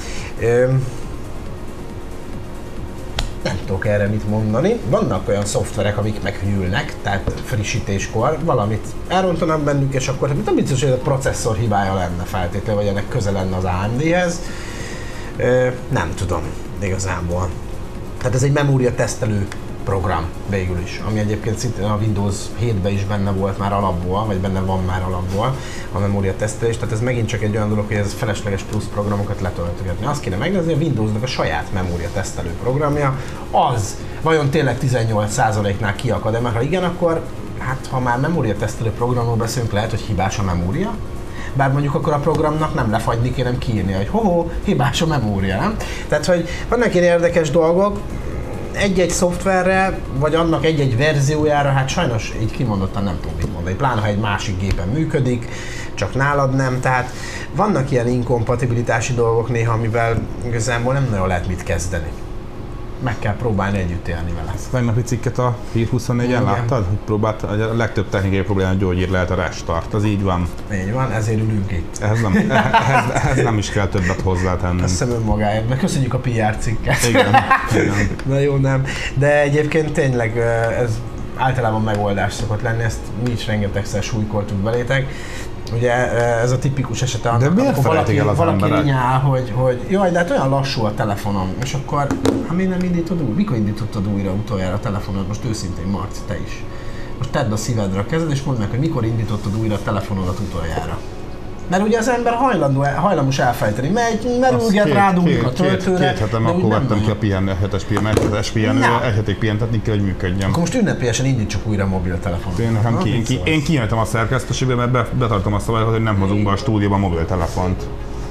Nem tudok erre mit mondani. Vannak olyan szoftverek, amik meghűlnek, tehát frissítéskor valamit elrontanak bennük, és akkor nem biztos, hogy a processzor hibája lenne feltétlenül, vagy ennek köze lenne az AMD-hez. Nem tudom igazából. Tehát ez egy memória tesztelő program végül is, ami egyébként szintén a Windows 7-ben is benne volt már alapból, vagy benne van már alapból a memória tesztelés, tehát ez megint csak egy olyan dolog, hogy ez felesleges plusz programokat letöltögetni. Azt kéne megnézni, a Windowsnak a saját memória tesztelő programja, az vajon tényleg 18%-nál kiakad-e, mert ha igen, akkor hát ha már memória tesztelő programról beszélünk, lehet, hogy hibás a memória, bár mondjuk akkor a programnak nem lefagyni kéne, hanem kiírni, hogy ho-ho, hibás a memória, nem? Tehát, hogy vannak ilyen érdekes dolgok, egy-egy szoftverre, vagy annak egy-egy verziójára, hát sajnos így kimondottan nem tudom mit mondani, pláne ha egy másik gépen működik, csak nálad nem, tehát vannak ilyen inkompatibilitási dolgok néha, amivel igazából nem nagyon lehet mit kezdeni. Meg kell próbálni együtt élni vele. Ezt a tegnapi cikket a Hír 24-en láttad? Hogy próbált, a legtöbb technikai probléma gyógyír lehet a restart, az így van. Így van, ezért ülünk itt. Ehhez nem is kell többet hozzátennünk. Azt hiszem önmagáért, mert köszönjük a PR cikket. Igen. Na jó, nem. De egyébként tényleg ez általában megoldás szokott lenni, ezt mi is rengetegszer súlykoltuk belétek. Ugye ez a tipikus esete annak, amikor valaki rinyál, hogy jaj, de hát olyan lassú a telefonom, és akkor hát még nem indítod újra? Mikor indítottad újra utoljára a telefonod? Most őszintén, Marci, te is. Most tedd a szívedre a kezed, és mondd meg, hogy mikor indítottad újra a telefonodat utoljára. Mert ugye az ember hajlamos elfejteni, megy, merülget, rádugjuk a töltőre. Két hetem akkor vettem ki a pihenő, hetes pihenő, egy hetig pihentetni kell, hogy működjön. Akkor most ünnepélyesen indítsuk újra a mobiltelefonot. Én kijöttem a szerkesztőségbe, mert betartom a szabályot, hogy nem hozunk be a stúdióba mobiltelefont.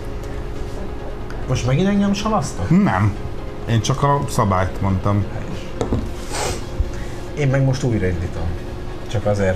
Most megint engem salasztok? Nem. Én csak a szabályt mondtam. Én meg most újraindítom. Csak azért,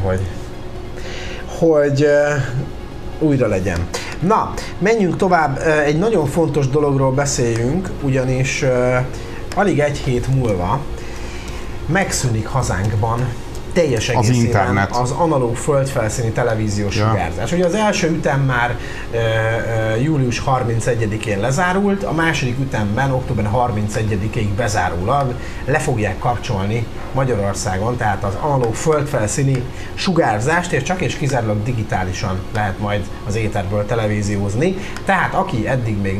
hogy újra legyen. Na, menjünk tovább. Egy nagyon fontos dologról beszéljünk, ugyanis alig egy hét múlva megszűnik hazánkban teljes egészében internet. az analóg földfelszíni televíziós sugárzás. Ugye az első ütem már július 31-én lezárult, a második ütemben október 31-ig bezárólag le fogják kapcsolni Magyarországon, tehát az analóg földfelszíni sugárzást, és csak és kizárólag digitálisan lehet majd az éterből televíziózni. Tehát aki eddig még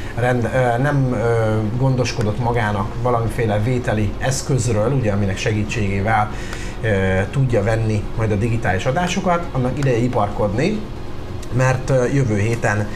nem gondoskodott magának valamiféle vételi eszközről, ugye aminek segítségével tudja venni majd a digitális adásokat, annak ideje iparkodni, mert jövő héten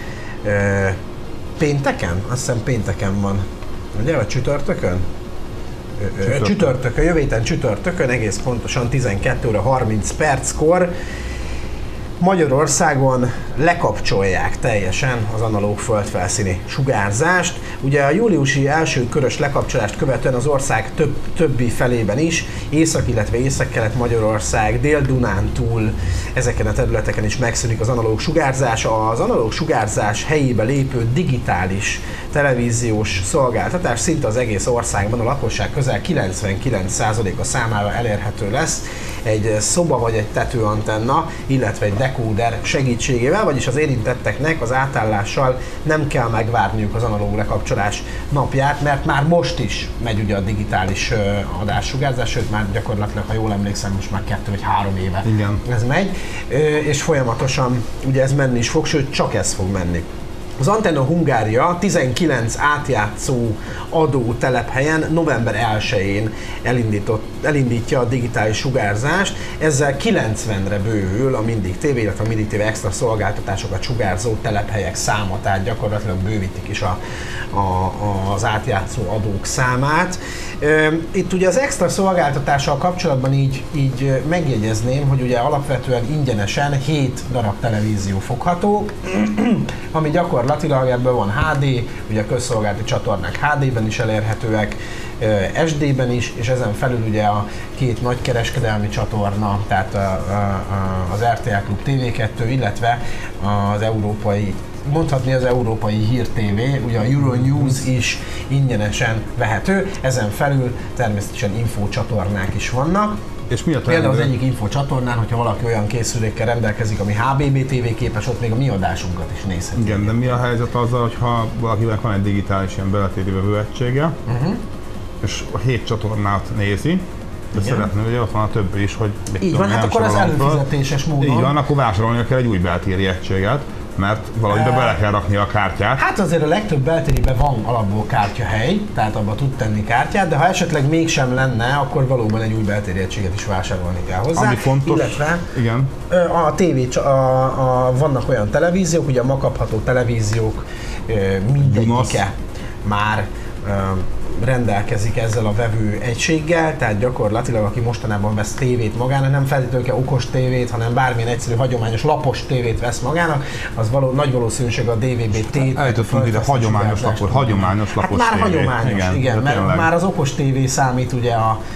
pénteken, azt hiszem pénteken van, ugye, vagy csütörtökön? Csütörtökön, jövő héten csütörtökön, egész pontosan 12 óra 30 perckor Magyarországon lekapcsolják teljesen az analóg földfelszíni sugárzást. Ugye a júliusi első körös lekapcsolást követően az ország többi felében is, Észak, illetve Északkelet Magyarország, Dél-Dunántúl, ezeken a területeken is megszűnik az analóg sugárzás. Az analóg sugárzás helyébe lépő digitális televíziós szolgáltatás szinte az egész országban a lakosság közel 99%-a számára elérhető lesz egy szoba vagy egy tetőantenna, illetve egy dekóder segítségével, vagyis az érintetteknek az átállással nem kell megvárniuk az analóg lekapcsolás napját, mert már most is megy ugye a digitális adássugárzás, sőt már gyakorlatilag, ha jól emlékszem, most már 2 vagy 3 éve ez megy, és folyamatosan ugye ez menni is fog, sőt csak ez fog menni. Az Antenna Hungária 19 átjátszó adó telephelyen november 1-én elindítja a digitális sugárzást, ezzel 90-re bővül a Mindig TV, illetve a Mindig TV extra szolgáltatásokat sugárzó telephelyek száma, tehát gyakorlatilag bővítik is az átjátszó adók számát. Itt ugye az extra szolgáltatással kapcsolatban így megjegyezném, hogy ugye alapvetően ingyenesen 7 darab televízió fogható, ami gyakorlatilag ebből van HD, ugye a közszolgálati csatornák HD-ben is elérhetőek, SD-ben is, és ezen felül ugye a 2 nagy kereskedelmi csatorna, tehát az RTL Klub TV2, illetve az európai, mondhatni az Európai Hír TV, ugye a Euronews is ingyenesen vehető, ezen felül természetesen infócsatornák is vannak. És mi a például az egyik infócsatornán, hogyha valaki olyan készülékkel rendelkezik, ami HBB TV képes, ott még a mi adásunkat is nézheti. Igen, de mi a helyzet azzal, hogyha valakinek van egy digitális ilyen beletéri vevőegysége, és a 7 csatornát nézi, de szeretném, hogy ott van a többi is, hogy így van, hát akkor az előfizetéses módon. Így van, akkor vásárolnia kell egy új beltéri egységet, mert valamiben bele kell rakni a kártyát. Hát azért a legtöbb beltériben van alapból kártyahely, tehát abba tud tenni kártyát, de ha esetleg mégsem lenne, akkor valóban egy új beltéri egységet is vásárolni kell hozzá. Ami fontos, illetve igen. A TV, vannak olyan televíziók, ugye a ma kapható televíziók mindegyike már rendelkezik ezzel a vevő egységgel, tehát gyakorlatilag aki mostanában vesz tévét magának, nem feltétlenül kell okos tévét, hanem bármilyen egyszerű hagyományos lapos tévét vesz magának, az nagy valószínűség a DVB-T. Eljutottunk ide hagyományos lapos hát már tévé. Hagyományos, igen, mert már az okos tévé számít ugye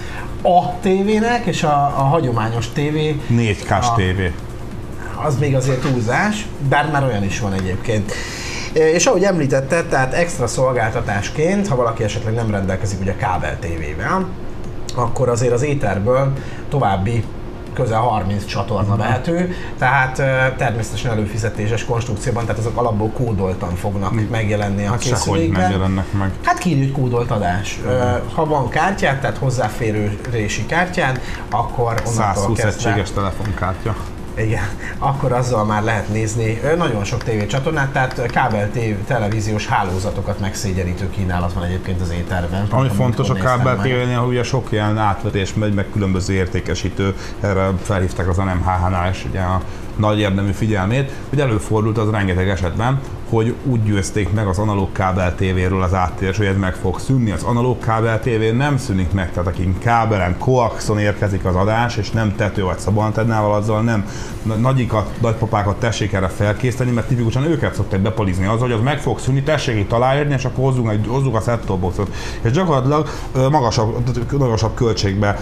a tévének, és a hagyományos tévé 4K-s tévé. Az még azért túlzás, bár már olyan is van egyébként. És ahogy említetted, tehát extra szolgáltatásként, ha valaki esetleg nem rendelkezik ugye kábel tévével, akkor azért az éterből további közel 30 csatorna vehető, tehát természetesen előfizetéses konstrukcióban, tehát azok alapból kódoltan fognak megjelenni a készülékben. Nem jelennek meg. Hát kírjuk kódolt adás. Ha van kártyát, tehát hozzáférési kártyád, akkor onnantól 120 egységes telefonkártya. Igen, akkor azzal már lehet nézni nagyon sok tévécsatornát, tehát kábel televíziós hálózatokat megszégyenítő kínálat van egyébként az éterben. Ami fontos a kábel tévénél, hogy ugye sok ilyen átvetés megy, meg különböző értékesítő, erre felhívták az NMHH-nál is ugye a nagy érdemű figyelmét, hogy előfordult az rengeteg esetben, hogy úgy győzték meg az analóg kábel tévéről az áttérés, hogy ez meg fog szűnni. Az analóg kábel tévé nem szűnik meg, tehát akin kábelen, koaxon érkezik az adás, és nem tető vagy szabadantennával, azzal nem nagyikat, nagypapákat tessék erre felkészíteni, mert tipikusan őket szokták bepalizni azzal, hogy az meg fog szűnni, tessék itt aláírni, és akkor hozzuk a set-top boxot. És gyakorlatilag magasabb költségbe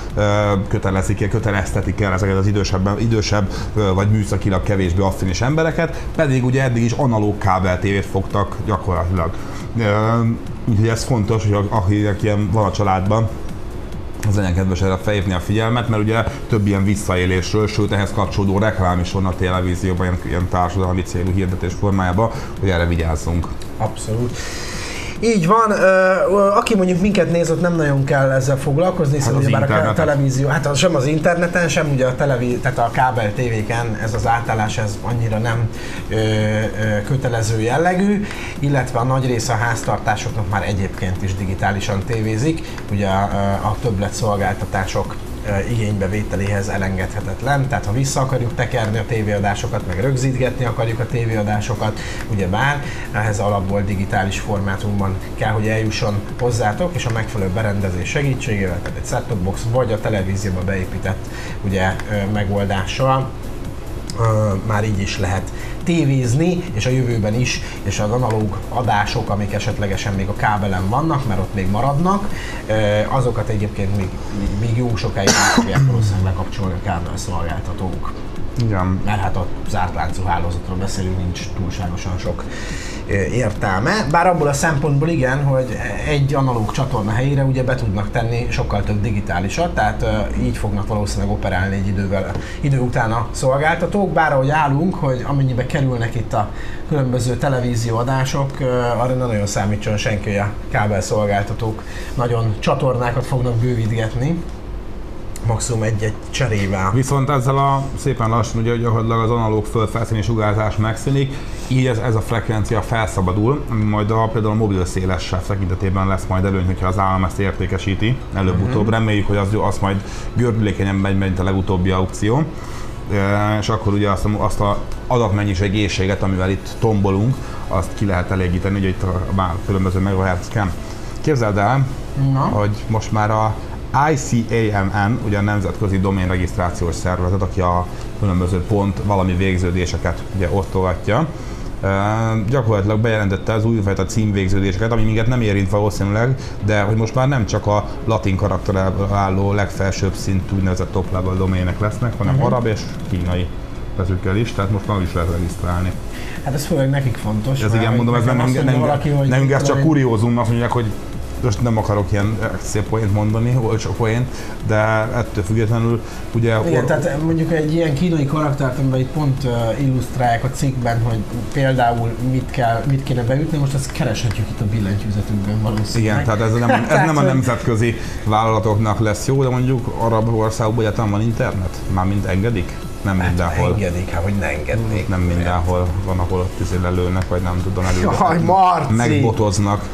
köteleztetik el ezeket az idősebb vagy műszakilag kevésbé affinis embereket, pedig ugye eddig is analóg kábel tévét fogtak gyakorlatilag. Úgyhogy ez fontos, hogy akinek ilyen van a családban, az legyen kedves erre felhívni a figyelmet, mert ugye több ilyen visszaélésről, sőt ehhez kapcsolódó reklám is van a televízióban, ilyen társadalmi célú hirdetés formájában, hogy erre vigyázzunk. Abszolút. Így van, aki mondjuk minket néz, ott nem nagyon kell ezzel foglalkozni, hiszen ugye bár a televízió, hát sem az interneten, sem ugye tehát a kábel tévéken ez az átállás ez annyira nem kötelező jellegű, illetve a nagy része a háztartásoknak már egyébként is digitálisan tévézik, ugye a többletszolgáltatások igénybevételéhez elengedhetetlen, tehát ha vissza akarjuk tekerni a tévéadásokat, meg rögzítgetni akarjuk a tévéadásokat, ugyebár ehhez alapból digitális formátumban kell, hogy eljusson hozzátok, és a megfelelő berendezés segítségével, tehát egy set-top box vagy a televízióba beépített ugye, megoldással már így is lehet tévézni, és a jövőben is, és az analóg adások, amik esetlegesen még a kábelen vannak, mert ott még maradnak, azokat egyébként még jó sokáig fogják valószínűleg lekapcsolni a kábelszolgáltatók. Igen. Mert hát a zárt láncú hálózatról beszélünk, nincs túlságosan sok értelme. Bár abból a szempontból igen, hogy egy analóg csatorna helyére ugye be tudnak tenni sokkal több digitálisat, tehát így fognak valószínűleg operálni egy idő után a szolgáltatók, bár ahogy állunk, hogy amennyibe kerülnek itt a különböző televízióadások, arra nem nagyon számítson senki, hogy a kábelszolgáltatók nagyon csatornákat fognak bővítgetni. Maximum egy cserével. Viszont ezzel a szépen lassan ugye gyakorlatilag az analóg földfelszíni sugárzás megszűnik, így ez a frekvencia felszabadul, ami majd például a mobil szélessel tekintetében lesz majd előny, hogyha az állam ezt értékesíti előbb-utóbb. Reméljük, hogy az majd gördülékenyen megy, mint a legutóbbi aukció. És akkor ugye azt az adatmennyiség éhséget, amivel itt tombolunk, azt ki lehet elégíteni, ugye itt a különböző megahertzken. Képzeld el, hogy most már a ICANN, ugye a Nemzetközi Doménregisztrációs Szervezet, aki a különböző pont valami végződéseket ugye osztogatja, gyakorlatilag bejelentette az újfajta címvégződéseket, ami minket nem érint valószínűleg, de hogy most már nem csak a latin karakterből álló legfelsőbb szintű úgynevezett top level domének lesznek, hanem arab és kínai vezükkel is, tehát most már is lehet regisztrálni. Hát ez főleg nekik fontos. Ez igen, mondom, ez nem ez csak kuriózumnak mondják, hogy most nem akarok ilyen szép poént mondani, olcsó poént, de ettől függetlenül ugye... Igen, tehát mondjuk egy ilyen kínai karaktert, amiben itt pont illusztrálják a cikkben, hogy például mit kéne beütni, most ezt kereshetjük itt a billentyűzetünkben valószínűleg. Igen, tehát ez nem a nemzetközi vállalatoknak lesz jó, de mondjuk arab országokban egyáltalán van internet? Mármint engedik? Nem hát mindenhol. Engedik, hát hogy ne engednék. Nem mindenhol van, ahol ott lelőnek, vagy nem tudom megbotoznak.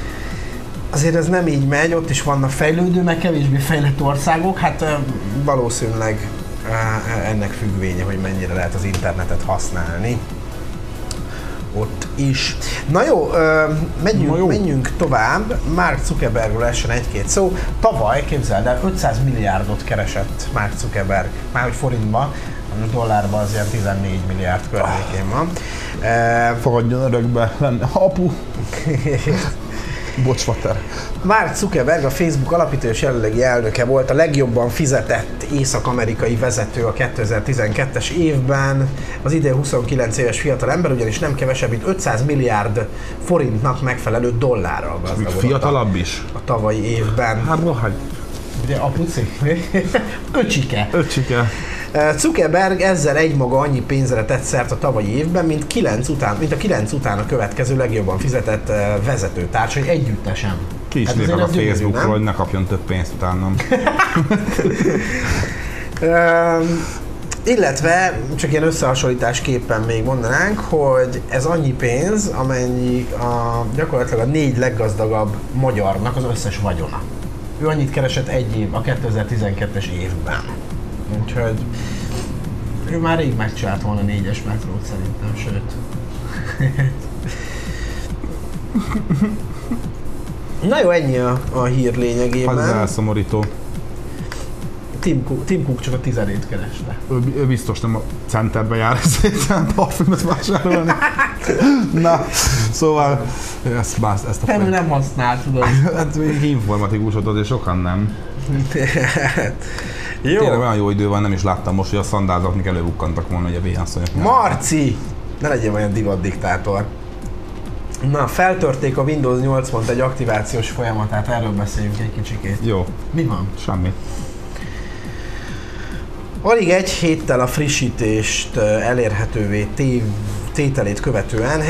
Azért ez nem így megy, ott is vannak fejlődő, meg kevésbé fejlett országok, hát valószínűleg ennek függvénye, hogy mennyire lehet az internetet használni ott is. Na jó, menjünk tovább. Mark Zuckerbergről essen egy-két szó. Tavaly, képzeld el, 500 milliárdot keresett Mark Zuckerberg, márhogy forintban, dollárban az ilyen 14 milliárd környékén van. Fogadjon örökbe lenni, apu! Bocs, Vater. Mark Zuckerberg, a Facebook alapító és jelenlegi elnöke volt a legjobban fizetett észak-amerikai vezető a 2012-es évben. Az idén 29 éves fiatalember ugyanis nem kevesebb, mint 500 milliárd forintnak megfelelő dollárral gazdagodott. Fiatalabb is? A tavalyi évben. Hát rohagy. Ugye apuci? Öcsike. Zuckerberg ezzel egymaga annyi pénzre tett szert a tavalyi évben, mint a 9 után a következő legjobban fizetett vezetőtársai együttesen. Ki is hát lépek a Facebookról, hogy ne kapjon több pénzt utánam. Illetve, csak ilyen összehasonlításképpen még mondanánk, hogy ez annyi pénz, amennyi gyakorlatilag a 4 leggazdagabb magyarnak az összes vagyona. Ő annyit keresett a 2012-es évben. Úgyhogy ő már rég megcsinált volna 4-es metrót szerintem, sőt. Na jó, ennyi a hír lényegében. Az elszomorító. Tim Cook csak a 10-ét kereste. Ő biztos nem a centerbe jár ezért parfümöt vásárolni. Na, szóval ezt a te nem használ, tudod. Hát informatikusod, és sokan nem. Jó. Tényleg olyan jó idő van, nem is láttam most, hogy a szandázaknak előbukkantak volna, hogy a béhanszonyok. Marci! Ne legyél olyan divatdiktátor. Na, feltörték a Windows 8.1 aktivációs folyamatát, erről beszéljünk egy kicsikét. Jó. Mi van? Semmi. Alig egy héttel a frissítést elérhetővé tételét követően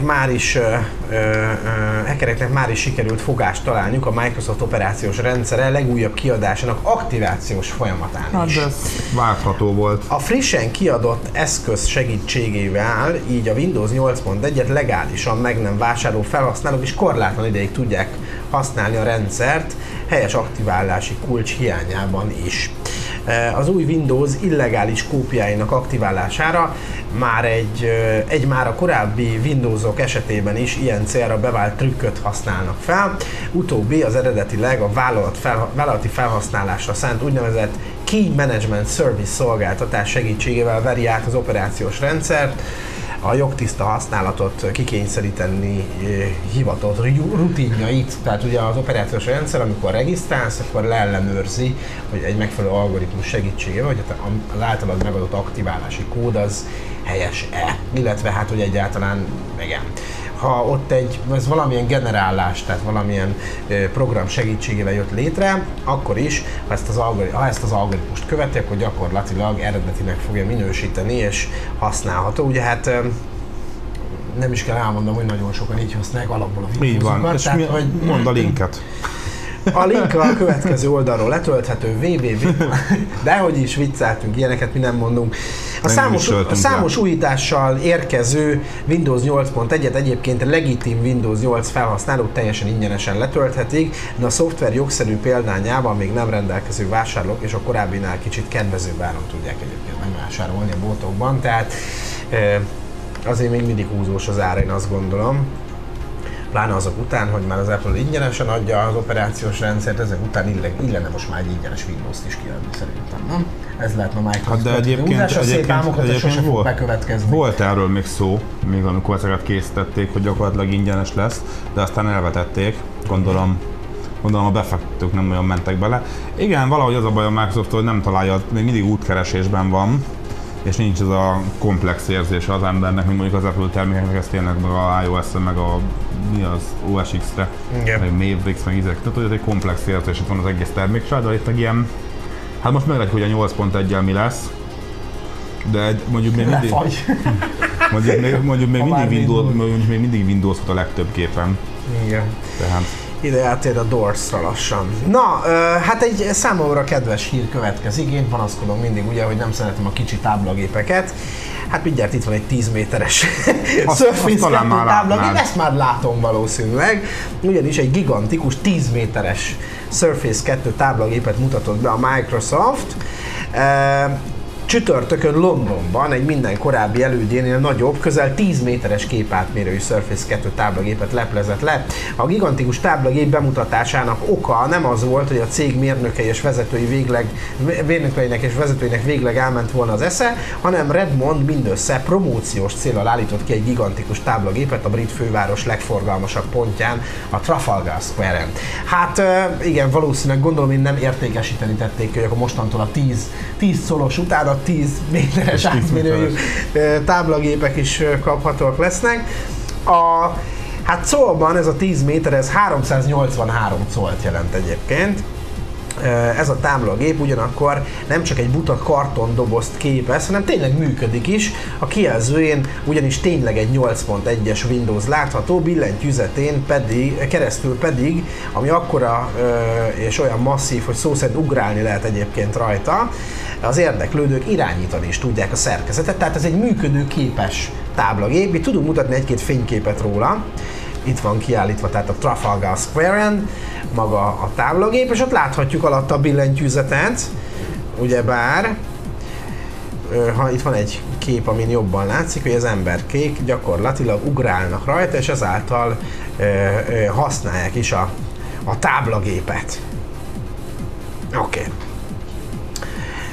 hackereknek már is sikerült fogást találniuk a Microsoft operációs rendszere legújabb kiadásának aktivációs folyamatán is. Hát ez várható volt. A frissen kiadott eszköz segítségével így a Windows 8.1-et legálisan meg nem vásárló felhasználók is korlátlan ideig tudják használni a rendszert helyes aktiválási kulcs hiányában is. Az új Windows illegális kópiáinak aktiválására már már a korábbi Windowsok esetében is ilyen célra bevált trükköt használnak fel. Utóbbi az eredetileg a vállalati felhasználásra szánt úgynevezett Key Management Service szolgáltatás segítségével veri át az operációs rendszert, a jogtiszta használatot kikényszeríteni hivatott rutinjait. Tehát ugye az operációs rendszer, amikor regisztrálsz, akkor leellenőrzi, hogy egy megfelelő algoritmus segítségével, hogy az általad megadott aktiválási kód az helyes-e, illetve hát, hogy egyáltalán igen. Ha ott ez valamilyen generálás, tehát valamilyen program segítségével jött létre, akkor is, ha ezt az algoritmust követi, akkor gyakorlatilag eredetinek fogja minősíteni és használható. Ugye hát nem is kell elmondom, hogy nagyon sokan így használják alapból a Windowsokat. Így van, és hogy mondd a linket. A link a következő oldalról letölthető www. Dehogy is vicceltünk, ilyeneket mi nem mondunk. A számos újítással érkező Windows 8.1-et egyébként legitim Windows 8 felhasználók teljesen ingyenesen letölthetik, de a szoftver jogszerű példányával még nem rendelkező vásárlók és a korábbinál kicsit kedvezőbb áron tudják egyébként megvásárolni a boltokban, tehát azért még mindig húzós az ára, én azt gondolom. Pláne azok után, hogy már az Apple ingyenesen adja az operációs rendszert, ezek után illene most már egy ingyenes Windows-t is kiadni szerintem, nem? Ez lehetne a Microsoft. Hát de egyébként volt erről még szó, még amikor ezeket készítették, hogy gyakorlatilag ingyenes lesz, de aztán elvetették, gondolom a befektetők nem olyan mentek bele. Igen, valahogy az a baj a Microsoft, hogy nem találja, még mindig útkeresésben van, és nincs ez a komplex érzése az embernek, mint mondjuk az Apple termékeknek, ez tényleg meg a iOS-re, meg az OS X-re, meg Mavericks, meg ezek. Tehát, hogy ez egy komplex érzés van az egész termékre, de itt egy ilyen, hát most meglátjuk, hogy a 8.1-jel mi lesz, de mondjuk még mindig, mondjuk még mindig Windows-ot a legtöbb képen. Igen. Tehát. Ide átér a Doors-ra lassan. Na, hát egy számomra kedves hír következik. Én panaszkodom mindig ugye, hogy nem szeretem a kicsi táblagépeket. Hát mindjárt itt van egy 10 méteres Surface 2 táblagép, ezt már látom valószínűleg. Ugyanis egy gigantikus 10 méteres Surface 2 táblagépet mutatott be a Microsoft. Csütörtökön Londonban egy minden korábbi elődjénél nagyobb, közel 10 méteres képátmérőjű Surface 2 táblagépet leplezett le. A gigantikus táblagép bemutatásának oka nem az volt, hogy a cég mérnökeinek és vezetőinek végleg elment volna az esze, hanem Redmond mindössze promóciós céllal állított ki egy gigantikus táblagépet a brit főváros legforgalmasabb pontján, a Trafalgar Square-en. Hát igen, valószínűleg gondolom, én nem értékesíteni tették, hogy akkor mostantól a 10 szolos után a 10 méteres átmérőjű táblagépek is kaphatóak lesznek. Hát Colban ez a 10 méter, ez 383 colt jelent egyébként. Ez a táblagép ugyanakkor nem csak egy buta kartondobozt képez, hanem tényleg működik is. A kijelzőjén ugyanis tényleg egy 8.1-es Windows látható, billentyűzetén keresztül pedig, ami akkora és olyan masszív, hogy szó szerint ugrálni lehet egyébként rajta, az érdeklődők irányítani is tudják a szerkezetet, tehát ez egy működőképes táblagép. Itt tudunk mutatni egy-két fényképet róla. Itt van kiállítva, tehát a Trafalgar Square-en maga a táblagép, és ott láthatjuk alatta a billentyűzetet, ugyebár, ha itt van egy kép, amin jobban látszik, hogy az emberkék gyakorlatilag ugrálnak rajta, és ezáltal használják is a táblagépet. Oké.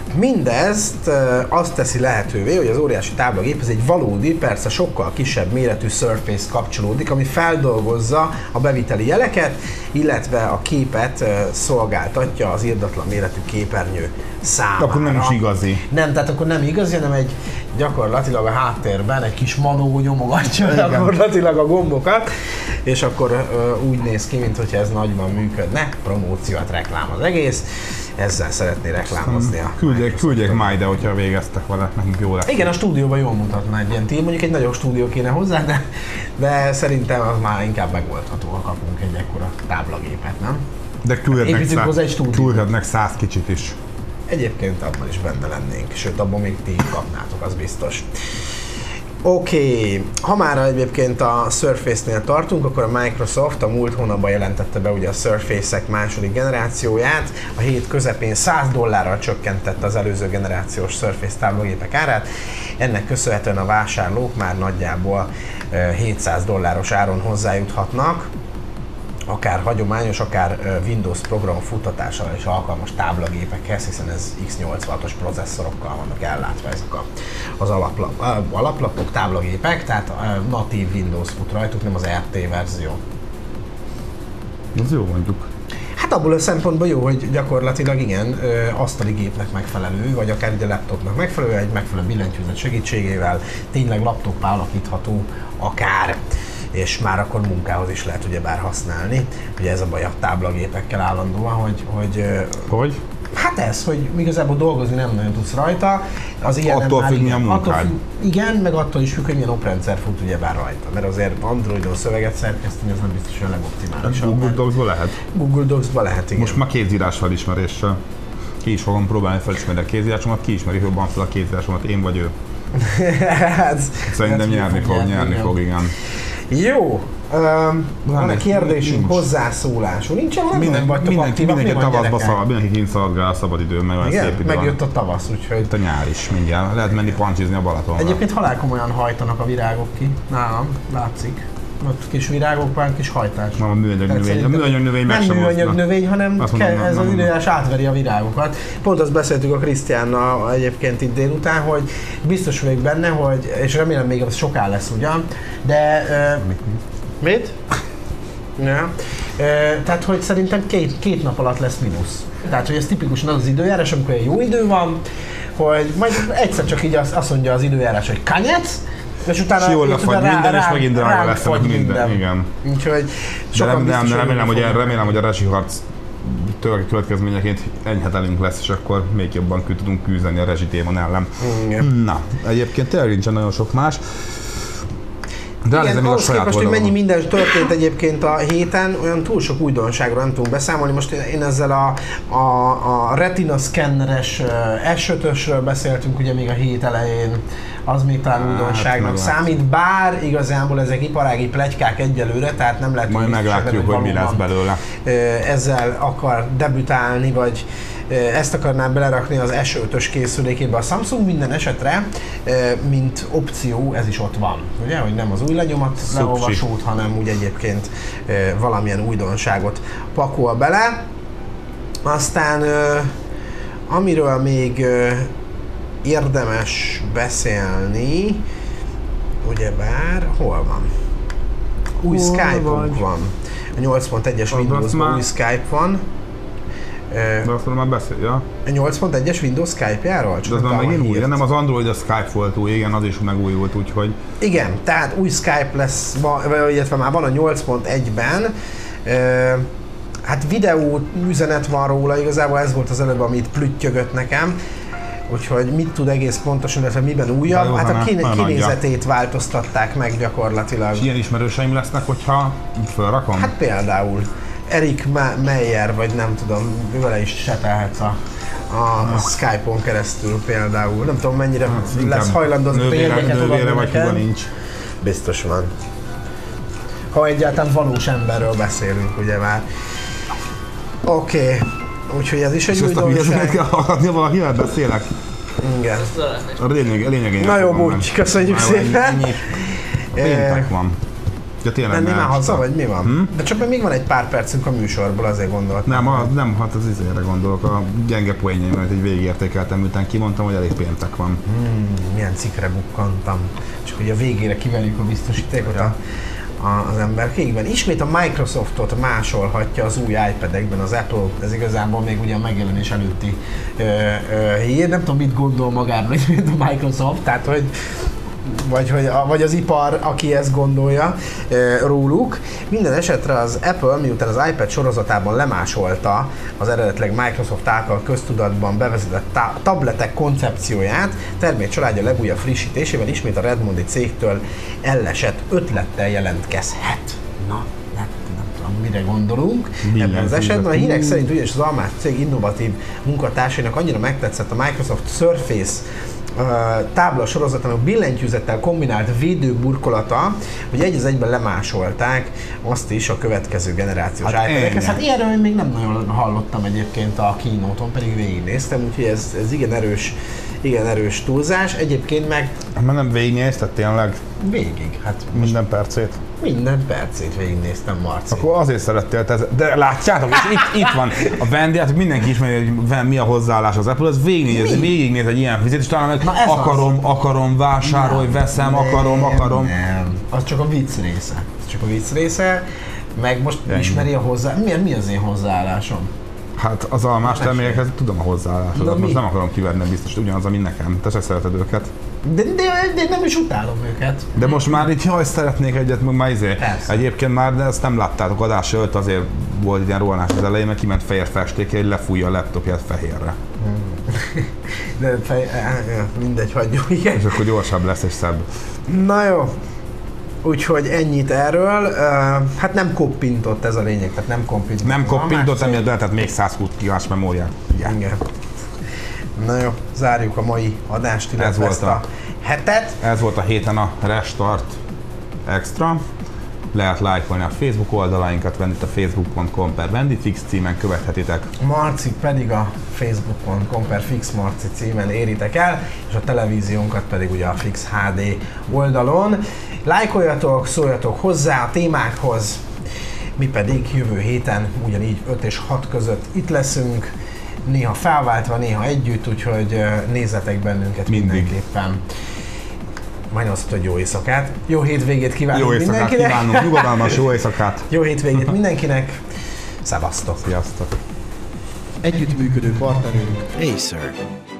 Mindezt azt teszi lehetővé, hogy az óriási táblagép ez egy valódi, persze sokkal kisebb méretű Surface kapcsolódik, ami feldolgozza a beviteli jeleket, illetve a képet szolgáltatja az irdatlan méretű képernyő számára. Akkor nem is igazi. Nem, tehát akkor nem igazi, hanem egy gyakorlatilag a háttérben egy kis manó nyomogatja gyakorlatilag a gombokat, és akkor úgy néz ki, mintha ez nagyban működne, promóciót reklám az egész. Ezzel szeretné reklámozni a Küldjék már ide, hogyha végeztek vele, nekünk jó lesz. Igen, a stúdióban jól mutatna egy ilyen tím, mondjuk egy nagyobb stúdió kéne hozzá, de szerintem az már inkább megoldható, ha kapunk egy ekkora táblagépet, nem? De küldhetnek 100 kicsit is. Egyébként abban is benne lennénk, sőt abban még ti kapnátok, az biztos. Oké, ha már egyébként a Surface-nél tartunk, akkor a Microsoft a múlt hónapban jelentette be ugye a Surface-ek második generációját. A hét közepén $100 csökkentette az előző generációs Surface táblagépek árát. Ennek köszönhetően a vásárlók már nagyjából $700 áron hozzájuthatnak, akár hagyományos, akár Windows program futtatására is alkalmas táblagépekhez, hiszen ez x86-os processzorokkal vannak ellátva ezek az alaplapok, táblagépek, tehát natív Windows fut rajtuk, nem az RT verzió. Ez jó mondjuk. Hát abból a szempontból jó, hogy gyakorlatilag igen, asztali gépnek megfelelő, vagy akár egy laptopnak megfelelő, egy megfelelő billentyűzet segítségével, tényleg laptoppá alakítható akár, és már akkor munkához is lehet ugyebár használni. Ugye ez a baj a táblagépekkel állandóan, hogy? Hát ez, hogy igazából dolgozni nem nagyon tudsz rajta. Az ilyen attól függ, milyen munkád. Igen, meg attól is függ, hogy milyen oprendszer fut ugyebár rajta. Mert azért Androidon szöveget szerkeszteni, ez nem biztos, hogy a legoptimálisabb. Google Docs-ba lehet? Google Docs-ba lehet, igen. Most már kézírás felismeréssel. Ki is fogom próbálni felismerni a kézírásomat, ki ismeri jobban fel a kézírásomat, én vagy ő. Szerintem nyerni fog, igen. Jó, van a kérdésünk, hozzászólásunk. Nincsen mindenki tavaszba szalad, mindenki kint szaladgál a szabadidőn, meg olyan szép idő. Megjött a tavasz, úgyhogy... Itt a nyár is mindjárt, lehet menni pancsizni a Balatonra. Egyébként halálkomolyan hajtanak a virágok ki, nálam, látszik. Ott kis virágokban kis hajtás. A műanyag növény meg sem nem műanyag növény, hanem ez az időjárás átveri a virágokat. Pont azt beszéltük a Krisztiánnal egyébként itt délután, hogy biztos vagyok benne, hogy, és remélem még az soká lesz ugyan, de... Mit? Ja. Tehát, hogy szerintem két nap alatt lesz mínusz. Tehát, hogy ez tipikusan az időjárás, amikor egy jó idő van, hogy majd egyszer csak így azt mondja az időjárás, hogy kanyec, és utána jól lefagy minden, és megint drága lesz minden. Igen. Úgyhogy remélem, hogy a rezsiharc következményeként enyhetelünk lesz, és akkor még jobban tudunk küzdeni a rezsitémon ellen. Na, egyébként tényleg nincsen nagyon sok más. De igen, ahhoz képest, hogy mennyi minden történt egyébként a héten, olyan túl sok újdonságról nem tudunk beszámolni. Most én ezzel a retina szkenneres S5-ösről beszéltünk ugye még a hét elején, az még talán újdonságnak számít, bár igazából ezek iparági pletykák egyelőre, tehát nem lehet... Majd meglátjuk, hogy mi lesz belőle. Ezzel akar debütálni, vagy ezt akarná belerakni az S5-ös készülékébe a Samsung, minden esetre, mint opció, ez is ott van. Ugye, hogy nem az új lenyomat leolvasót, hanem úgy egyébként valamilyen újdonságot pakol bele. Aztán amiről még érdemes beszélni, ugyebár, hol van? Új Skype-unk van. A 8.1-es Windows-ban új Skype van. De azt már beszélja. A 8.1-es Windows Skype-járól? De az már megint új, nem az Android, a Skype volt új, igen, az is megújult, úgyhogy... Igen, tehát új Skype lesz, illetve már van a 8.1-ben. Hát videó üzenet van róla, igazából ez volt az előbb, amit plüttyögött nekem. Úgyhogy mit tud egész pontosan, illetve miben újabb? Hát a kinézetét változtatták meg gyakorlatilag. És ilyen ismerőseim lesznek, hogyha felrakom? Hát például Erik Meyer, vagy nem tudom, vele is setelhetsz a Skype-on keresztül például. Nem tudom mennyire lesz hajlandó az nővére vagy hova nincs. Biztos van. Ha egyáltalán valós emberről beszélünk, ugye már. Oké. Úgyhogy ez is egy újdonság. És kell hallgatni, valakivel beszélek? Igen. A lényegén. Na jó, Búcs, köszönjük szépen. Péntek van. Ja, tényleg menni már haza, vagy mi van? Hm? De csak még van egy pár percünk a műsorból, azért gondoltam. Nem, hát az izére gondolok, a gyenge poénjaim, mert egy végigértékeltem, miután kimondtam, hogy elég péntek van. Milyen cikkre bukkantam. Csak hogy a végére kiverjük a biztosítékot az emberkékben. Ismét a Microsoftot másolhatja az új iPad-ekben az Apple, ez igazából még ugye a megjelenés előtti hír. Nem tudom, mit gondol magáról a Microsoft, tehát hogy vagy az ipar, aki ezt gondolja róluk. Minden esetre az Apple, miután az iPad sorozatában lemásolta az eredetileg Microsoft által köztudatban bevezetett tabletek koncepcióját, termékcsaládja legújabb frissítésével ismét a Redmondi cégtől ellesett ötlettel jelentkezhet. Na, nem tudom, mire gondolunk. Ebben az esetben a hírek szerint ugyanis az almás cég innovatív munkatársainak annyira megtetszett a Microsoft Surface tábla sorozatának billentyűzettel kombinált védőburkolata, hogy egy az egyben lemásolták azt is a következő generációs iPad-ekhez. Hát ilyenről még nem nagyon hallottam egyébként a keynote-on, pedig végignéztem, úgyhogy ez igen erős túlzás. Egyébként meg... Mert nem végignézted tényleg? Végig. Hát minden percét? Minden percét végignéztem, Marci. Akkor azért szerettél te, de látjátok, és itt van a Vendi, hát mindenki ismeri, hogy mi a hozzáállás az Apple, az végignéz egy ilyen fizet, és talán meg akarom, vásárolj, veszem, akarom. Nem, az csak a vicc része. Meg most ismeri a mi az én hozzáállásom? Hát az almás termékekhez tudom a hozzáállásodat, most nem akarom kiverni, biztos ugyanaz, ami nekem. Te se szereted őket. De nem is utálom őket. De most már itt szeretnék egyet, meg már egyébként már, de ezt nem láttátok, adás előtt azért volt ilyen rohanás az elején, mert kiment fehér festék, hogy lefújja a laptopját fehérre. De mindegy, hagyjuk, igen. És akkor gyorsabb lesz és szebb. Na jó. Úgyhogy ennyit erről. Hát nem koppintott, ez a lényeg, tehát nem koppintott. Nem koppintott, emiatt lehetett még 120 GB memóriát. Igen. Na jó, zárjuk a mai adást, illetve ezt a hetet. Ez volt a héten a Restart Extra. Lehet lájkolni a Facebook oldalainkat, Vendit a facebook.com/vendifix címen követhetitek. Marcit pedig a facebook.com/fixmarci címen éritek el, és a televíziónkat pedig ugye a Fix HD oldalon. Lájkoljatok, szóljatok hozzá a témákhoz, mi pedig jövő héten ugyanígy 5 és 6 között itt leszünk, néha felváltva, néha együtt, úgyhogy nézzetek bennünket mindenképpen. Majd azt, hogy jó éjszakát. Jó hétvégét kívánunk mindenkinek. Jó éjszakát kívánunk, nyugodalmas jó éjszakát. Jó hétvégét mindenkinek. Szevasztok. Sziasztok. Együttműködő partnerünk Acer.